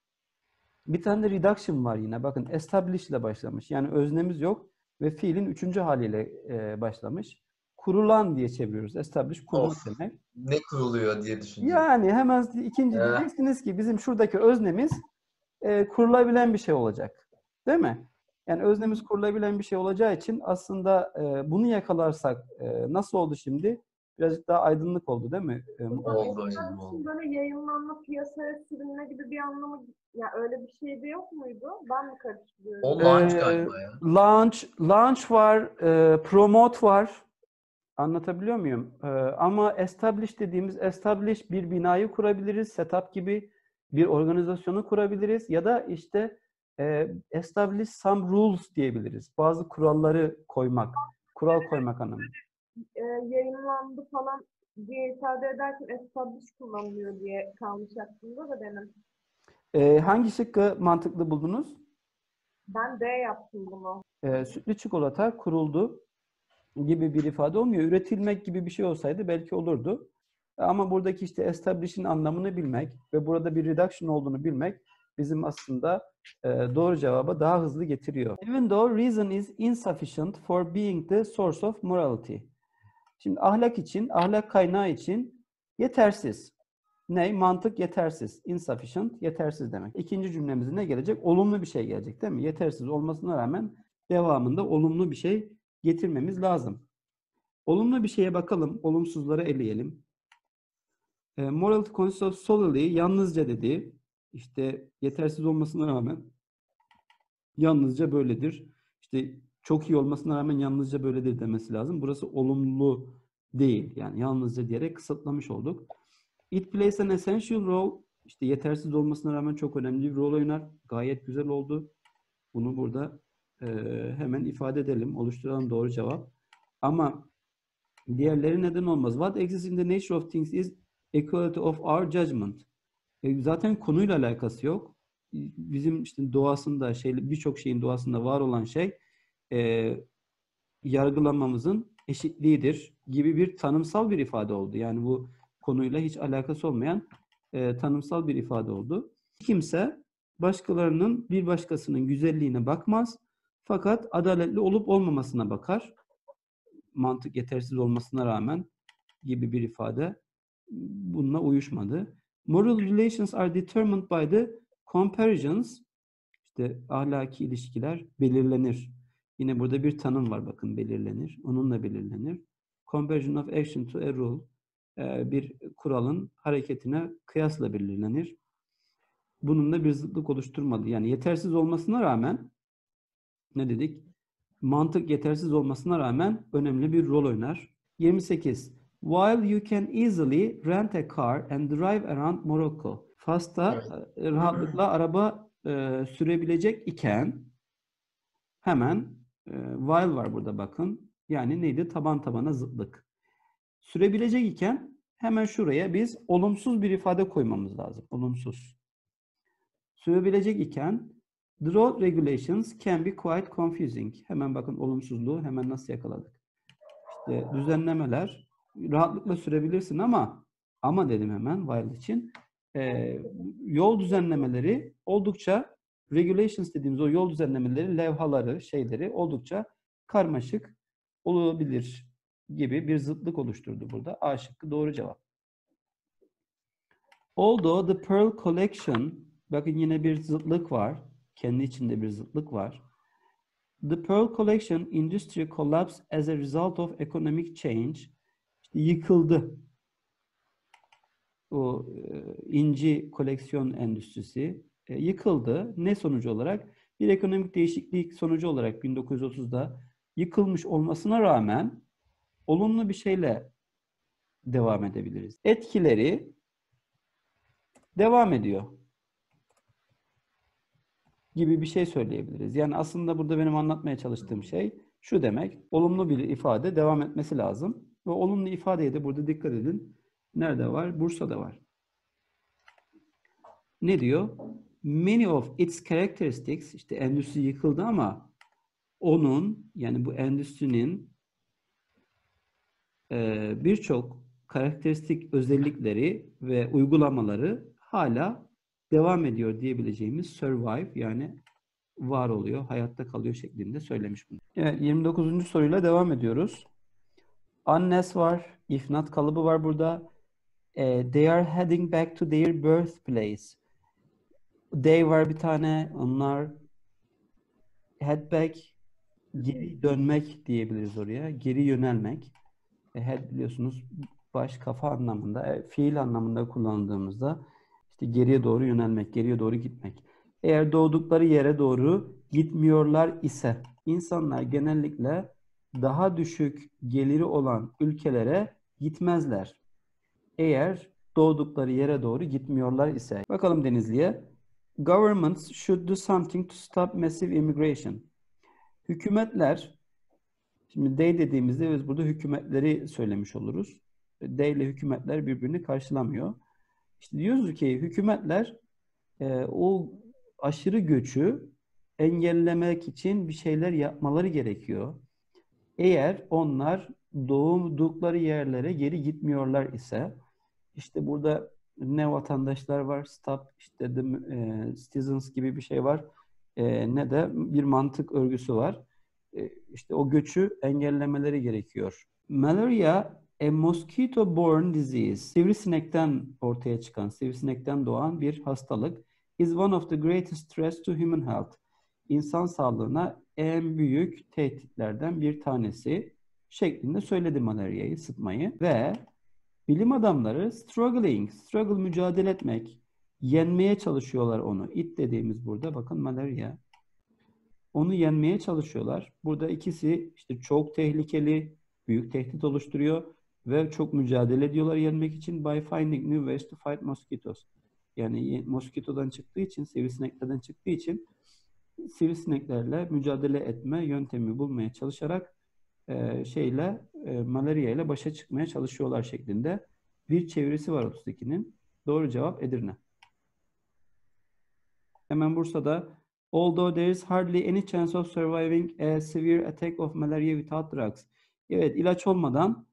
bir tane de reduction var yine. Bakın establish ile başlamış. Yani öznemiz yok ve fiilin 3. haliyle başlamış. Kurulan diye çeviriyoruz. Establish kurmak demek. Ne kuruluyor diye düşündüm. Yani hemen ikinci diyeceksiniz ki bizim şuradaki öznemiz kurulabilen bir şey olacak. Değil mi? Yani öznemiz kurulabilen bir şey olacağı için aslında bunu yakalarsak nasıl oldu şimdi? Birazcık daha aydınlık oldu değil mi? Oldu hocam, oldu. Böyle yayınlanma, piyasaya sürülme gibi bir anlamı, ya öyle bir şey de yok muydu? Ben mi karıştırıyorum? O launch galiba ya. Launch var, promote var. Anlatabiliyor muyum? Ama establish dediğimiz establish bir binayı kurabiliriz, setup gibi bir organizasyonu kurabiliriz ya da işte establish some rules diyebiliriz. Bazı kuralları koymak, kural koymak anlamında. Yayınlandı falan diye ifade ederken establish kullanılıyor diye kalmış aklımda da benim. Hangi şıkkı mantıklı buldunuz? Ben D yaptım bunu. Sütlü çikolata kuruldu gibi bir ifade olmuyor. Üretilmek gibi bir şey olsaydı belki olurdu. Ama buradaki işte establish'in anlamını bilmek ve burada bir reduction olduğunu bilmek bizim aslında doğru cevaba daha hızlı getiriyor. Even though reason is insufficient for being the source of morality. Şimdi ahlak kaynağı için yetersiz. Ne? Mantık yetersiz. Insufficient, yetersiz demek. İkinci cümlemizde ne gelecek? Olumlu bir şey gelecek değil mi? Yetersiz olmasına rağmen devamında olumlu bir şey getirmemiz lazım. Olumlu bir şeye bakalım. Olumsuzları eleyelim. Morality consists of solely, yalnızca dedi. İşte yetersiz olmasına rağmen yalnızca böyledir. İşte çok iyi olmasına rağmen yalnızca böyledir demesi lazım. Burası olumlu değil. Yani yalnızca diyerek kısıtlamış olduk. It plays an essential role. İşte yetersiz olmasına rağmen çok önemli bir rol oynar. Gayet güzel oldu. Bunu burada hemen ifade edelim. Oluşturalım doğru cevap. Ama diğerleri neden olmaz? What exists in the nature of things is equality of our judgment. Zaten konuyla alakası yok. Bizim işte doğasında, birçok şeyin doğasında var olan şey yargılamamızın eşitliğidir gibi bir tanımsal bir ifade oldu. Yani bu konuyla hiç alakası olmayan tanımsal bir ifade oldu. Kimse başkalarının bir başkasının güzelliğine bakmaz. Fakat adaletli olup olmamasına bakar. Mantık yetersiz olmasına rağmen gibi bir ifade bununla uyuşmadı. Moral relations are determined by the comparisons. İşte ahlaki ilişkiler belirlenir. Yine burada bir tanım var bakın, belirlenir. Onunla belirlenir. Comparison of action to a rule. Bir kuralın hareketine kıyasla belirlenir. Bununla bir zıtlık oluşturmadı. Yani yetersiz olmasına rağmen ne dedik? Mantık yetersiz olmasına rağmen önemli bir rol oynar. 28. While you can easily rent a car and drive around Morocco. Fas'ta rahatlıkla araba sürebilecek iken hemen while var burada bakın. Yani neydi? Taban tabana zıtlık. Sürebilecek iken hemen şuraya biz olumsuz bir ifade koymamız lazım. Olumsuz. Sürebilecek iken the road regulations can be quite confusing. Hemen bakın olumsuzluğu hemen nasıl yakaladık. İşte düzenlemeler rahatlıkla sürebilirsin ama dedim hemen while için yol düzenlemeleri oldukça regulations dediğimiz o yol düzenlemeleri, levhaları, şeyleri oldukça karmaşık olabilir gibi bir zıtlık oluşturdu burada. A şıkkı doğru cevap. Although the Pearl Collection, bakın yine bir zıtlık var. Kendi içinde bir zıtlık var. The Pearl Collection industry collapsed as a result of economic change. İşte yıkıldı. O inci koleksiyon endüstrisi yıkıldı. Ne sonucu olarak? Bir ekonomik değişiklik sonucu olarak 1930'da yıkılmış olmasına rağmen olumlu bir şeyle devam edebiliriz. Etkileri devam ediyor gibi bir şey söyleyebiliriz. Yani aslında burada benim anlatmaya çalıştığım şey şu demek. Olumlu bir ifade devam etmesi lazım. Ve olumlu ifadeye de burada dikkat edin. Nerede var? Bursa'da var. Ne diyor? Many of its characteristics, işte endüstri yıkıldı ama onun, yani bu endüstrinin birçok karakteristik özellikleri ve uygulamaları hala devam ediyor diyebileceğimiz survive, yani var oluyor, hayatta kalıyor şeklinde söylemiş bunu. Evet, 29. soruyla devam ediyoruz. Unless var, if not kalıbı var burada. They are heading back to their birthplace. They var bir tane, onlar head back, geri dönmek diyebiliriz oraya. Geri yönelmek. Head biliyorsunuz baş, kafa anlamında, fiil anlamında kullandığımızda işte geriye doğru yönelmek, geriye doğru gitmek. Eğer doğdukları yere doğru gitmiyorlar ise insanlar genellikle daha düşük geliri olan ülkelere gitmezler. Eğer doğdukları yere doğru gitmiyorlar ise. Bakalım Denizli'ye. Governments should do something to stop massive immigration. Hükümetler, şimdi they dediğimizde biz burada hükümetleri söylemiş oluruz. They ile hükümetler birbirini karşılamıyor. İşte diyoruz ki hükümetler o aşırı göçü engellemek için bir şeyler yapmaları gerekiyor. Eğer onlar doğdukları yerlere geri gitmiyorlar ise, işte burada ne vatandaşlar var, stop, işte the citizens gibi bir şey var, ne de bir mantık örgüsü var. İşte o göçü engellemeleri gerekiyor. Malaria, a mosquito-borne disease, sivrisinekten ortaya çıkan, sivrisinekten doğan bir hastalık, is one of the greatest threats to human health. İnsan sağlığına en büyük tehditlerden bir tanesi şeklinde söyledi malariayı, sıtmayı ve bilim adamları struggle mücadele etmek, yenmeye çalışıyorlar onu. It dediğimiz burada bakın malaria. Onu yenmeye çalışıyorlar. Burada ikisi işte çok tehlikeli, büyük tehdit oluşturuyor ve çok mücadele ediyorlar yenmek için. By finding new ways to fight mosquitoes. Yani moskitodan çıktığı için, sivrisineklerden çıktığı için sivrisineklerle mücadele etme yöntemi bulmaya çalışarak malaria ile başa çıkmaya çalışıyorlar şeklinde bir çevirisi var 32'nin. Doğru cevap Edirne. Hemen Bursa'da although there is hardly any chance of surviving a severe attack of malaria without drugs. Evet, ilaç olmadan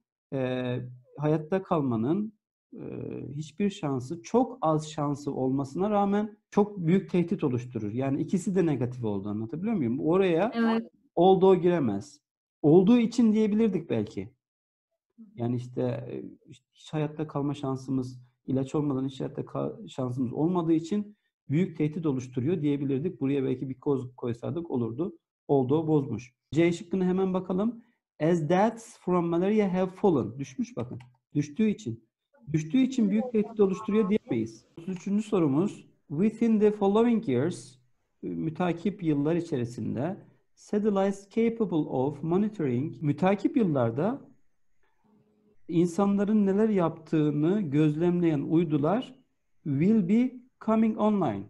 hayatta kalmanın hiçbir şansı, çok az şansı olmasına rağmen çok büyük tehdit oluşturur. Yani ikisi de negatif oldu, anlatabiliyor muyum? Oraya Evet. olduğu giremez. Olduğu için diyebilirdik belki. Yani işte hiç hayatta kalma şansımız, ilaç olmadan hiç hayatta şansımız olmadığı için büyük tehdit oluşturuyor diyebilirdik. Buraya belki bir koz koysaydık olurdu. Olduğu bozmuş. C şıkkını hemen bakalım. As deaths from malaria have fallen. Düşmüş bakın. Düştüğü için. Düştüğü için büyük tehdit oluşturuyor diyemeyiz. 33. sorumuz. Within the following years, mütakip yıllar içerisinde satellites capable of monitoring, mütakip yıllarda insanların neler yaptığını gözlemleyen uydular will be coming online.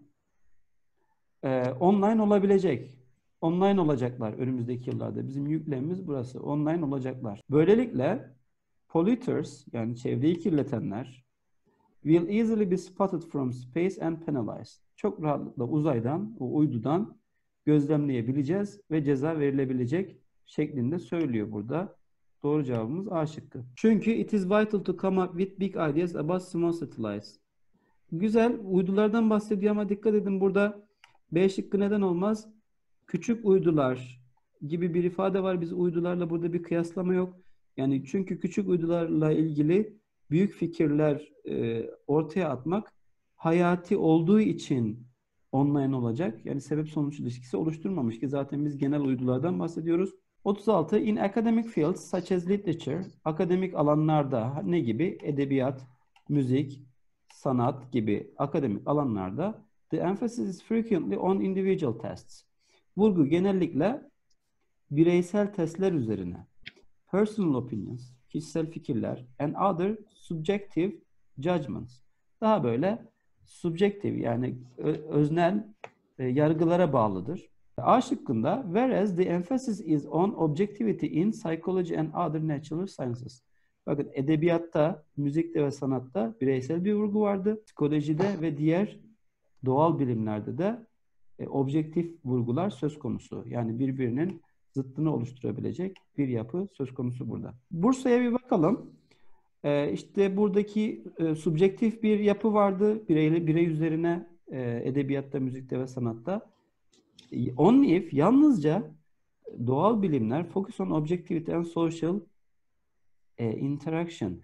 Online olabilecek. Online olacaklar önümüzdeki yıllarda. Bizim yüklemimiz burası. Online olacaklar. Böylelikle polluters, yani çevreyi kirletenler, will easily be spotted from space and penalized. Çok rahatlıkla uzaydan, o uydudan gözlemleyebileceğiz ve ceza verilebilecek şeklinde söylüyor burada. Doğru cevabımız A şıkkı. Çünkü it is vital to come up with big ideas about small satellites. Güzel, uydulardan bahsediyor ama dikkat edin burada B şıkkı neden olmaz? Küçük uydular gibi bir ifade var. Biz uydularla burada bir kıyaslama yok. Yani çünkü küçük uydularla ilgili büyük fikirler ortaya atmak hayati olduğu için online olacak. Yani sebep-sonuç ilişkisi oluşturmamış ki zaten biz genel uydulardan bahsediyoruz. 36. In academic fields such as literature, akademik alanlarda ne gibi? Edebiyat, müzik, sanat gibi akademik alanlarda the emphasis is frequently on individual tests. Vurgu genellikle bireysel testler üzerine. Personal opinions, kişisel fikirler and other subjective judgments. Daha böyle subjective yani öznel yargılara bağlıdır. A şıkkında whereas the emphasis is on objectivity in psychology and other natural sciences. Bakın edebiyatta, müzikte ve sanatta bireysel bir vurgu vardı. Psikolojide ve diğer doğal bilimlerde de objektif vurgular söz konusu. Yani birbirinin zıttını oluşturabilecek bir yapı söz konusu burada. Bursa'ya bir bakalım. İşte buradaki subjektif bir yapı vardı. Birey üzerine edebiyatta, müzikte ve sanatta. Only if yalnızca doğal bilimler focus on objectivity and social interaction.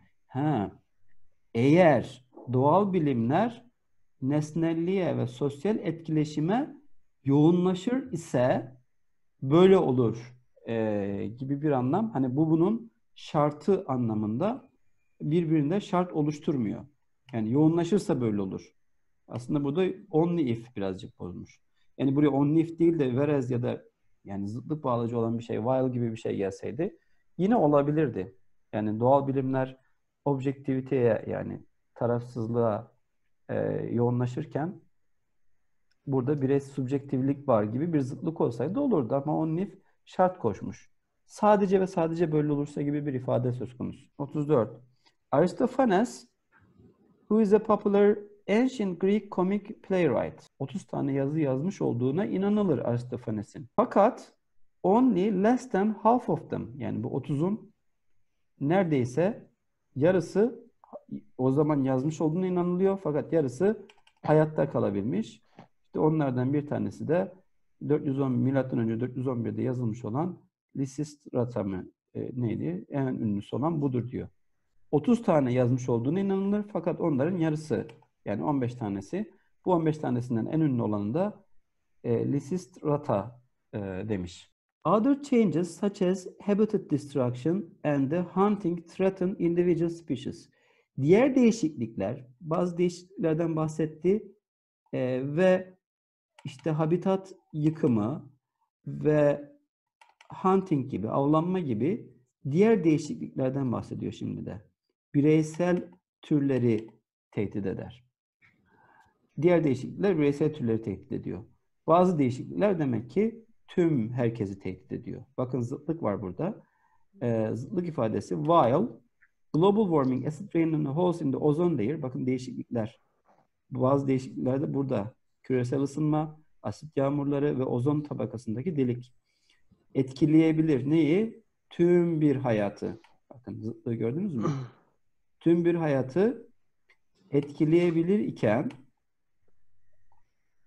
Eğer doğal bilimler nesnelliğe ve sosyal etkileşime yoğunlaşır ise böyle olur gibi bir anlam. Hani bu bunun şartı anlamında birbirinde şart oluşturmuyor. Yani yoğunlaşırsa böyle olur. Aslında burada only if birazcık bozmuş. Yani buraya only if değil de whereas ya da yani zıtlık bağlacı olan bir şey, while gibi bir şey gelseydi yine olabilirdi. Yani doğal bilimler objektiviteye yani tarafsızlığa yoğunlaşırken burada birey subjektivlik var gibi bir zıtlık olsaydı olurdu ama only if şart koşmuş. Sadece ve sadece böyle olursa gibi bir ifade söz konusu. 34. Aristophanes, who is a popular ancient Greek comic playwright. 30 tane yazı yazmış olduğuna inanılır Aristophanes'in. Fakat only less than half of them, yani bu 30'un neredeyse yarısı o zaman yazmış olduğuna inanılıyor fakat yarısı hayatta kalabilmiş. İşte onlardan bir tanesi de 410 milattan önce 411'de yazılmış olan Lysistrata mı neydi? En ünlüsü olan budur diyor. 30 tane yazmış olduğuna inanılır fakat onların yarısı yani 15 tanesi. Bu 15 tanesinden en ünlü olanı da Lysistrata demiş. Other changes such as habitat destruction and the hunting threaten individual species. Diğer değişiklikler, bazı değişikliklerden bahsetti ve işte habitat yıkımı ve hunting gibi, avlanma gibi diğer değişikliklerden bahsediyor şimdi de. Bireysel türleri tehdit eder. Diğer değişiklikler bireysel türleri tehdit ediyor. Bazı değişiklikler demek ki tüm herkesi tehdit ediyor. Bakın zıtlık var burada. Zıtlık ifadesi while global warming acid rain and holes in the ozone layer. Bakın değişiklikler. Bazı değişiklikler de burada. Küresel ısınma, asit yağmurları ve ozon tabakasındaki delik. Etkileyebilir neyi? Tüm bir hayatı. Bakın zıtlığı gördünüz mü? Tüm bir hayatı etkileyebilir iken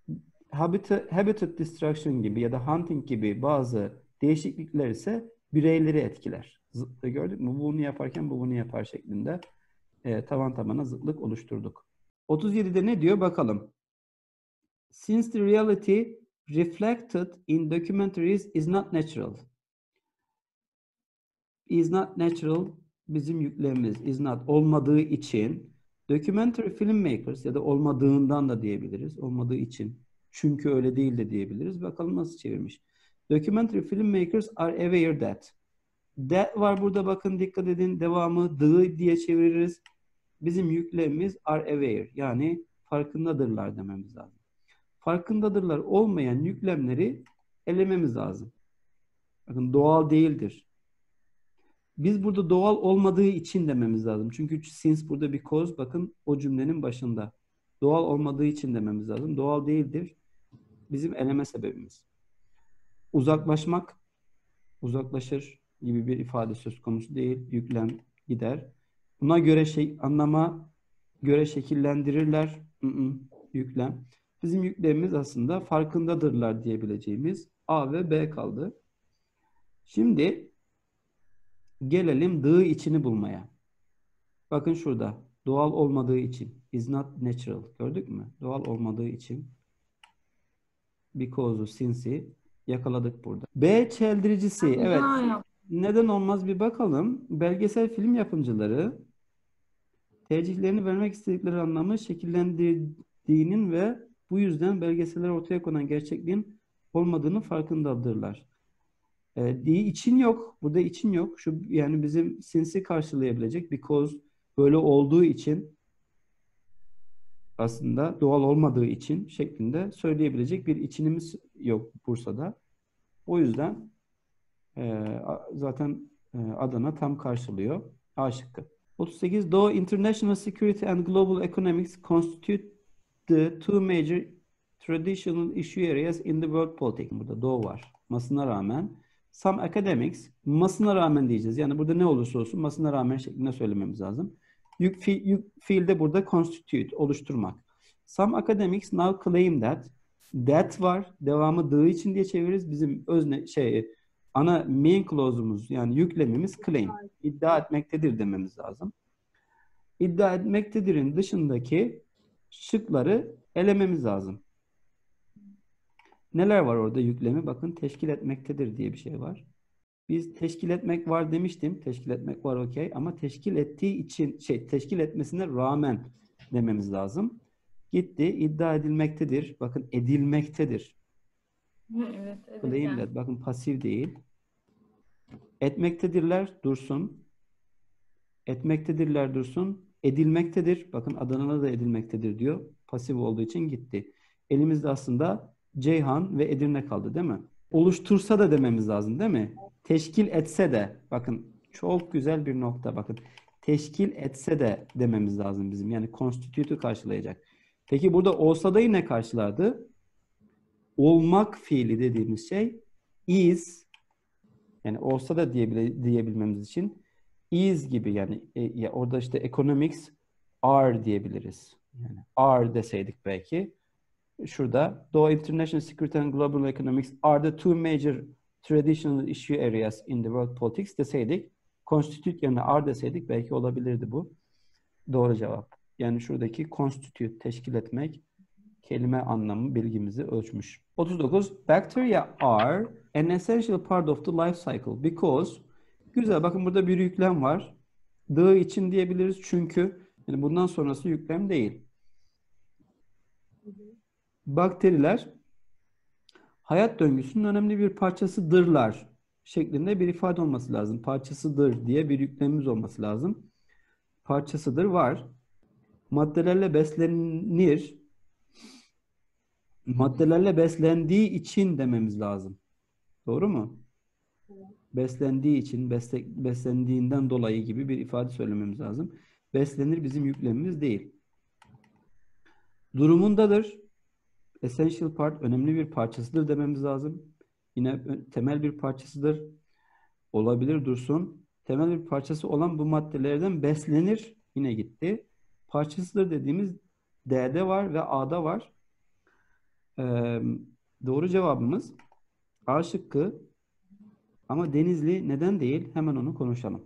habitat destruction gibi ya da hunting gibi bazı değişiklikler ise bireyleri etkiler. Zıtlığı gördük mü? Bu bunu yaparken bu bunu yapar şeklinde taban tabana zıtlık oluşturduk. 37'de ne diyor bakalım. Since the reality reflected in documentaries is not natural. Is not natural bizim yüklemimiz. Is not olmadığı için documentary filmmakers ya da olmadığından da diyebiliriz. Olmadığı için. Çünkü öyle değil de diyebiliriz. Bakalım nasıl çevirmiş. Documentary filmmakers are aware that. That var burada bakın dikkat edin. Devamı the diye çeviririz. Bizim yüklemimiz are aware. Yani farkındadırlar dememiz lazım. Farkındadırlar olmayan yüklemleri elememiz lazım. Bakın doğal değildir. Biz burada doğal olmadığı için dememiz lazım. Çünkü since burada because bakın o cümlenin başında. Doğal olmadığı için dememiz lazım. Doğal değildir. Bizim eleme sebebimiz. Uzaklaşmak, uzaklaşır gibi bir ifade söz konusu değil. Yüklem gider. Buna göre anlama göre şekillendirirler. Yüklem. Bizim yüklemimiz aslında farkındadırlar diyebileceğimiz A ve B kaldı. Şimdi gelelim the içini bulmaya. Bakın şurada. Doğal olmadığı için. Is not natural. Gördük mü? Doğal olmadığı için. Because'u, since'i yakaladık burada. B çeldiricisi. Evet. Neden olmaz bir bakalım. Belgesel film yapımcıları tercihlerini vermek istedikleri anlamı şekillendirdiğinin ve bu yüzden belgesellere ortaya konan gerçekliğin olmadığını farkındadırlar. için yok. Burada için yok. Şu yani bizim since'i karşılayabilecek because böyle olduğu için aslında doğal olmadığı için şeklinde söyleyebilecek bir içinimiz yok Bursa'da. O yüzden zaten Adana tam karşılıyor. A şıkkı. 38. Though international security and global economics constitute the two major traditional issue areas in the world politics. Burada though var. Masına rağmen. Some academics, masına rağmen diyeceğiz. Yani burada ne olursa olsun masına rağmen şeklinde söylememiz lazım. Yük fiilde burada constitute, oluşturmak. Some academics now claim that var. Devamı the için diye çeviririz. Bizim özne ana main clause'umuz yani yüklemimiz claim. İddia etmektedir dememiz lazım. İddia etmektedir'in dışındaki şıkları elememiz lazım. Neler var orada yüklemi? Bakın teşkil etmektedir diye bir şey var. Biz teşkil etmek var demiştim. Teşkil etmek var okey ama teşkil ettiği için teşkil etmesine rağmen dememiz lazım. Gitti iddia edilmektedir. Bakın edilmektedir. Evet, Claim that. Bakın pasif değil. Etmektedirler dursun. Etmektedirler dursun. Edilmektedir. Bakın Adana'da da edilmektedir diyor. Pasif olduğu için gitti. Elimizde aslında Ceyhan ve Edirne kaldı değil mi? Oluştursa da dememiz lazım değil mi? Teşkil etse de. Bakın çok güzel bir nokta. Bakın teşkil etse de dememiz lazım bizim. Yani constitute'u karşılayacak. Peki burada olsa da'yı ne karşılardı? Olmak fiili dediğimiz şey is yani olsa da diyebilmemiz için is gibi yani orada işte economics are diyebiliriz. Yani are deseydik belki şurada though international security and global economics are the two major traditional issue areas in the world politics deseydik constitute yerine are deseydik belki olabilirdi bu. Doğru cevap. Yani şuradaki constitute teşkil etmek kelime anlamı bilgimizi ölçmüş. 39. Bacteria are an essential part of the life cycle because güzel bakın burada bir yüklem var. The için diyebiliriz çünkü yani bundan sonrası yüklem değil. Bakteriler hayat döngüsünün önemli bir parçasıdırlar şeklinde bir ifade olması lazım. Parçasıdır diye bir yüklemimiz olması lazım. Parçasıdır var. Maddelerle beslenir. Maddelerle beslendiği için dememiz lazım. Doğru mu? Beslendiği için, beslendiğinden dolayı gibi bir ifade söylememiz lazım. Beslenir bizim yüklemimiz değil. Durumundadır. Essential part, önemli bir parçasıdır dememiz lazım. Yine temel bir parçasıdır. Olabilir dursun. Temel bir parçası olan bu maddelerden beslenir. Yine gitti. Parçasıdır dediğimiz D'de var ve A'da var. Doğru cevabımız A şıkkı. Ama Denizli neden değil? Hemen onu konuşalım.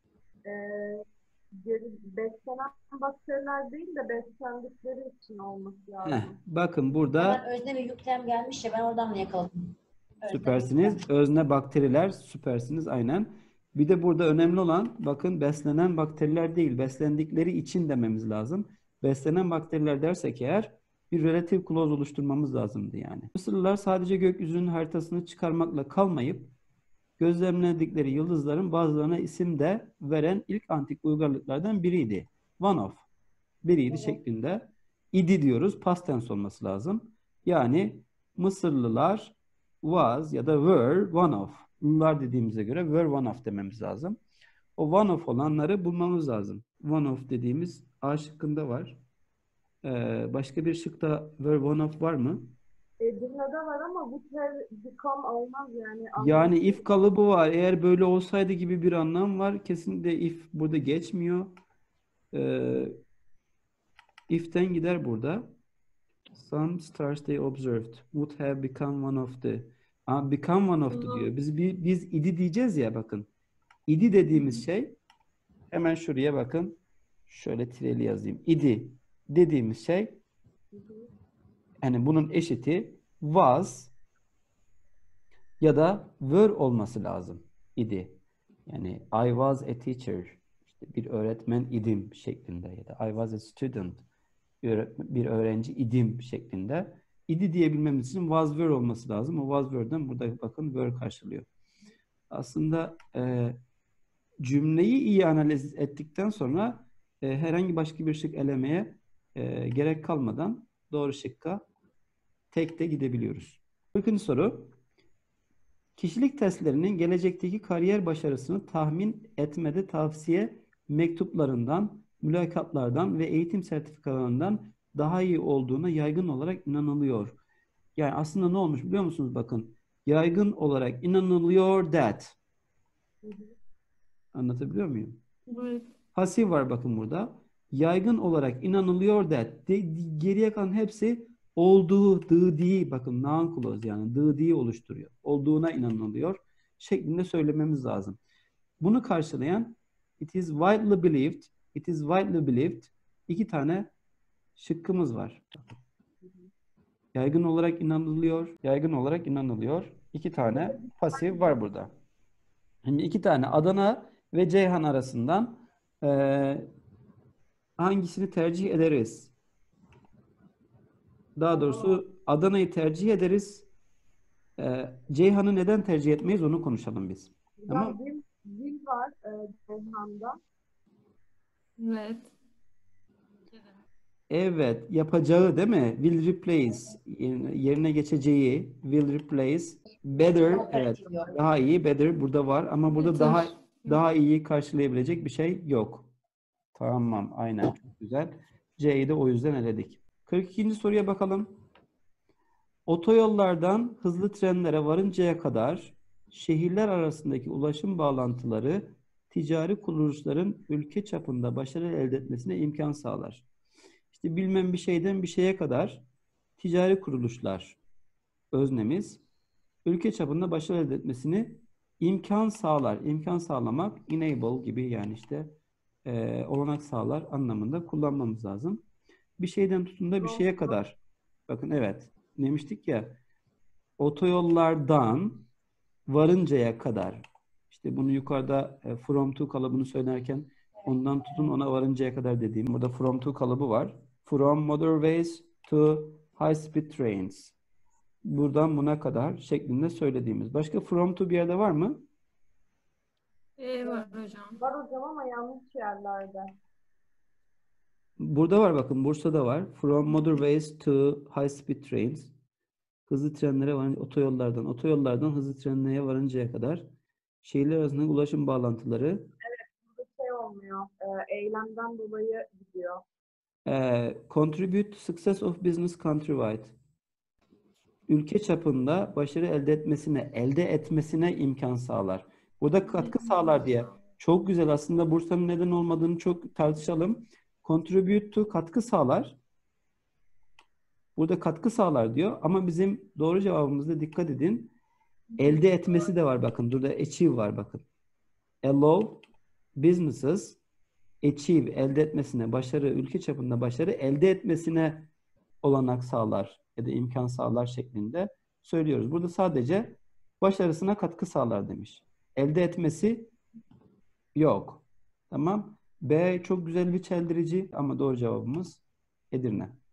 Beslenen bakteriler değil de beslendikleri için olması Heh, lazım. bakın burada Hemen özne ve yüklem gelmiş ya ben oradan mı yakaladım? Özne ve süpersiniz. yüklem. Özne bakteriler süpersiniz aynen. Bir de burada önemli olan bakın beslenen bakteriler değil, beslendikleri için dememiz lazım. Beslenen bakteriler dersek eğer bir relative clause oluşturmamız lazımdı yani. Mısırlılar sadece gökyüzünün haritasını çıkarmakla kalmayıp gözlemledikleri yıldızların bazılarına isim de veren ilk antik uygarlıklardan biriydi. One of. Biriydi şeklinde. İdi diyoruz. Past tense olması lazım. Yani Mısırlılar was ya da were one of. Bunlar dediğimize göre were one of dememiz lazım. O one of olanları bulmamız lazım. One of dediğimiz A şıkkında var. Başka bir şıkta were one of var mı? Edirne'de var ama bu become olmaz yani. Yani if kalıbı var. Eğer böyle olsaydı gibi bir anlam var. Kesinlikle if burada geçmiyor. If'ten gider burada. Some stars they observed would have become one of the. Become one of the diyor. Biz idi diyeceğiz ya bakın. İdi dediğimiz şey hemen şuraya bakın. Şöyle tireli yazayım. İdi dediğimiz şey yani bunun eşiti was ya da were olması lazım. İdi. Yani I was a teacher. İşte bir öğretmen idim şeklinde ya da I was a student. Bir öğrenci idim şeklinde. İdi diyebilmemiz için was were olması lazım. O was were'den burada bakın were karşılıyor. Aslında cümleyi iyi analiz ettikten sonra herhangi başka bir şık elemeye gerek kalmadan doğru şıkka tek de gidebiliyoruz. 40. soru. Kişilik testlerinin gelecekteki kariyer başarısını tahmin etmede tavsiye mektuplarından, mülakatlardan ve eğitim sertifikalarından daha iyi olduğuna yaygın olarak inanılıyor. Yani aslında ne olmuş biliyor musunuz? Bakın. Yaygın olarak inanılıyor that. Anlatabiliyor muyum? Evet. Pasif var bakın burada. Yaygın olarak inanılıyor that. Geriye kalan hepsi olduğu, dığı, bakın noun clause yani dığı oluşturuyor. Olduğuna inanılıyor şeklinde söylememiz lazım. Bunu karşılayan it is widely believed, it is widely believed iki tane şıkkımız var. Yaygın olarak inanılıyor, yaygın olarak inanılıyor. İki tane pasif var burada. Şimdi iki tane Adana ve Ceyhan arasından hangisini tercih ederiz? Daha doğrusu Adana'yı tercih ederiz. Ceyhan'ı neden tercih etmeyiz onu konuşalım biz. Tamam. Zil var Ceyhan'da. Evet. Evet, yapacağı değil mi? Will replace, yerine geçeceği, will replace, better, evet, Operatif yok. daha iyi, better burada var ama burada Better. daha iyi karşılayabilecek bir şey yok. Tamam, aynen çok güzel. C'yi de o yüzden eledik. 42. soruya bakalım. Otoyollardan hızlı trenlere varıncaya kadar şehirler arasındaki ulaşım bağlantıları ticari kuruluşların ülke çapında başarı elde etmesine imkan sağlar. İşte bilmem bir şeyden bir şeye kadar ticari kuruluşlar öznemiz ülke çapında başarı elde etmesini imkan sağlar. İmkan sağlamak enable gibi yani işte olanak sağlar anlamında kullanmamız lazım. Bir şeyden tutun da bir şeye kadar. Bakın evet demiştik ya otoyollardan varıncaya kadar. İşte bunu yukarıda from to kalıbını söylerken ondan tutun ona varıncaya kadar dediğim. Burada from to kalıbı var. From motorways to high speed trains. Buradan buna kadar şeklinde söylediğimiz. Başka from to bir yerde var mı? Var hocam. Var hocam ama yanlış yerlerde. Burada var bakın. Bursa'da var. From motorways to high speed trains. Hızlı trenlere varınca otoyollardan hızlı trenlere varıncaya kadar şehirler arasındaki ulaşım bağlantıları Burada şey olmuyor. Eylemden dolayı gidiyor. contribute to success of business countrywide. Ülke çapında başarı elde etmesine imkan sağlar. Burada katkı sağlar diye. Çok güzel. Aslında Bursa'nın neden olmadığını çok tartışalım. Contribute to katkı sağlar. Burada katkı sağlar diyor ama bizim doğru cevabımızda dikkat edin. Elde etmesi de var bakın. Burada achieve var bakın. Allow businesses achieve elde etmesine, başarı, ülke çapında başarı elde etmesine olanak sağlar ya da imkan sağlar şeklinde söylüyoruz. Burada sadece başarısına katkı sağlar demiş. Elde etmesi yok. Tamam. B çok güzel bir çeldirici ama doğru cevabımız Edirne.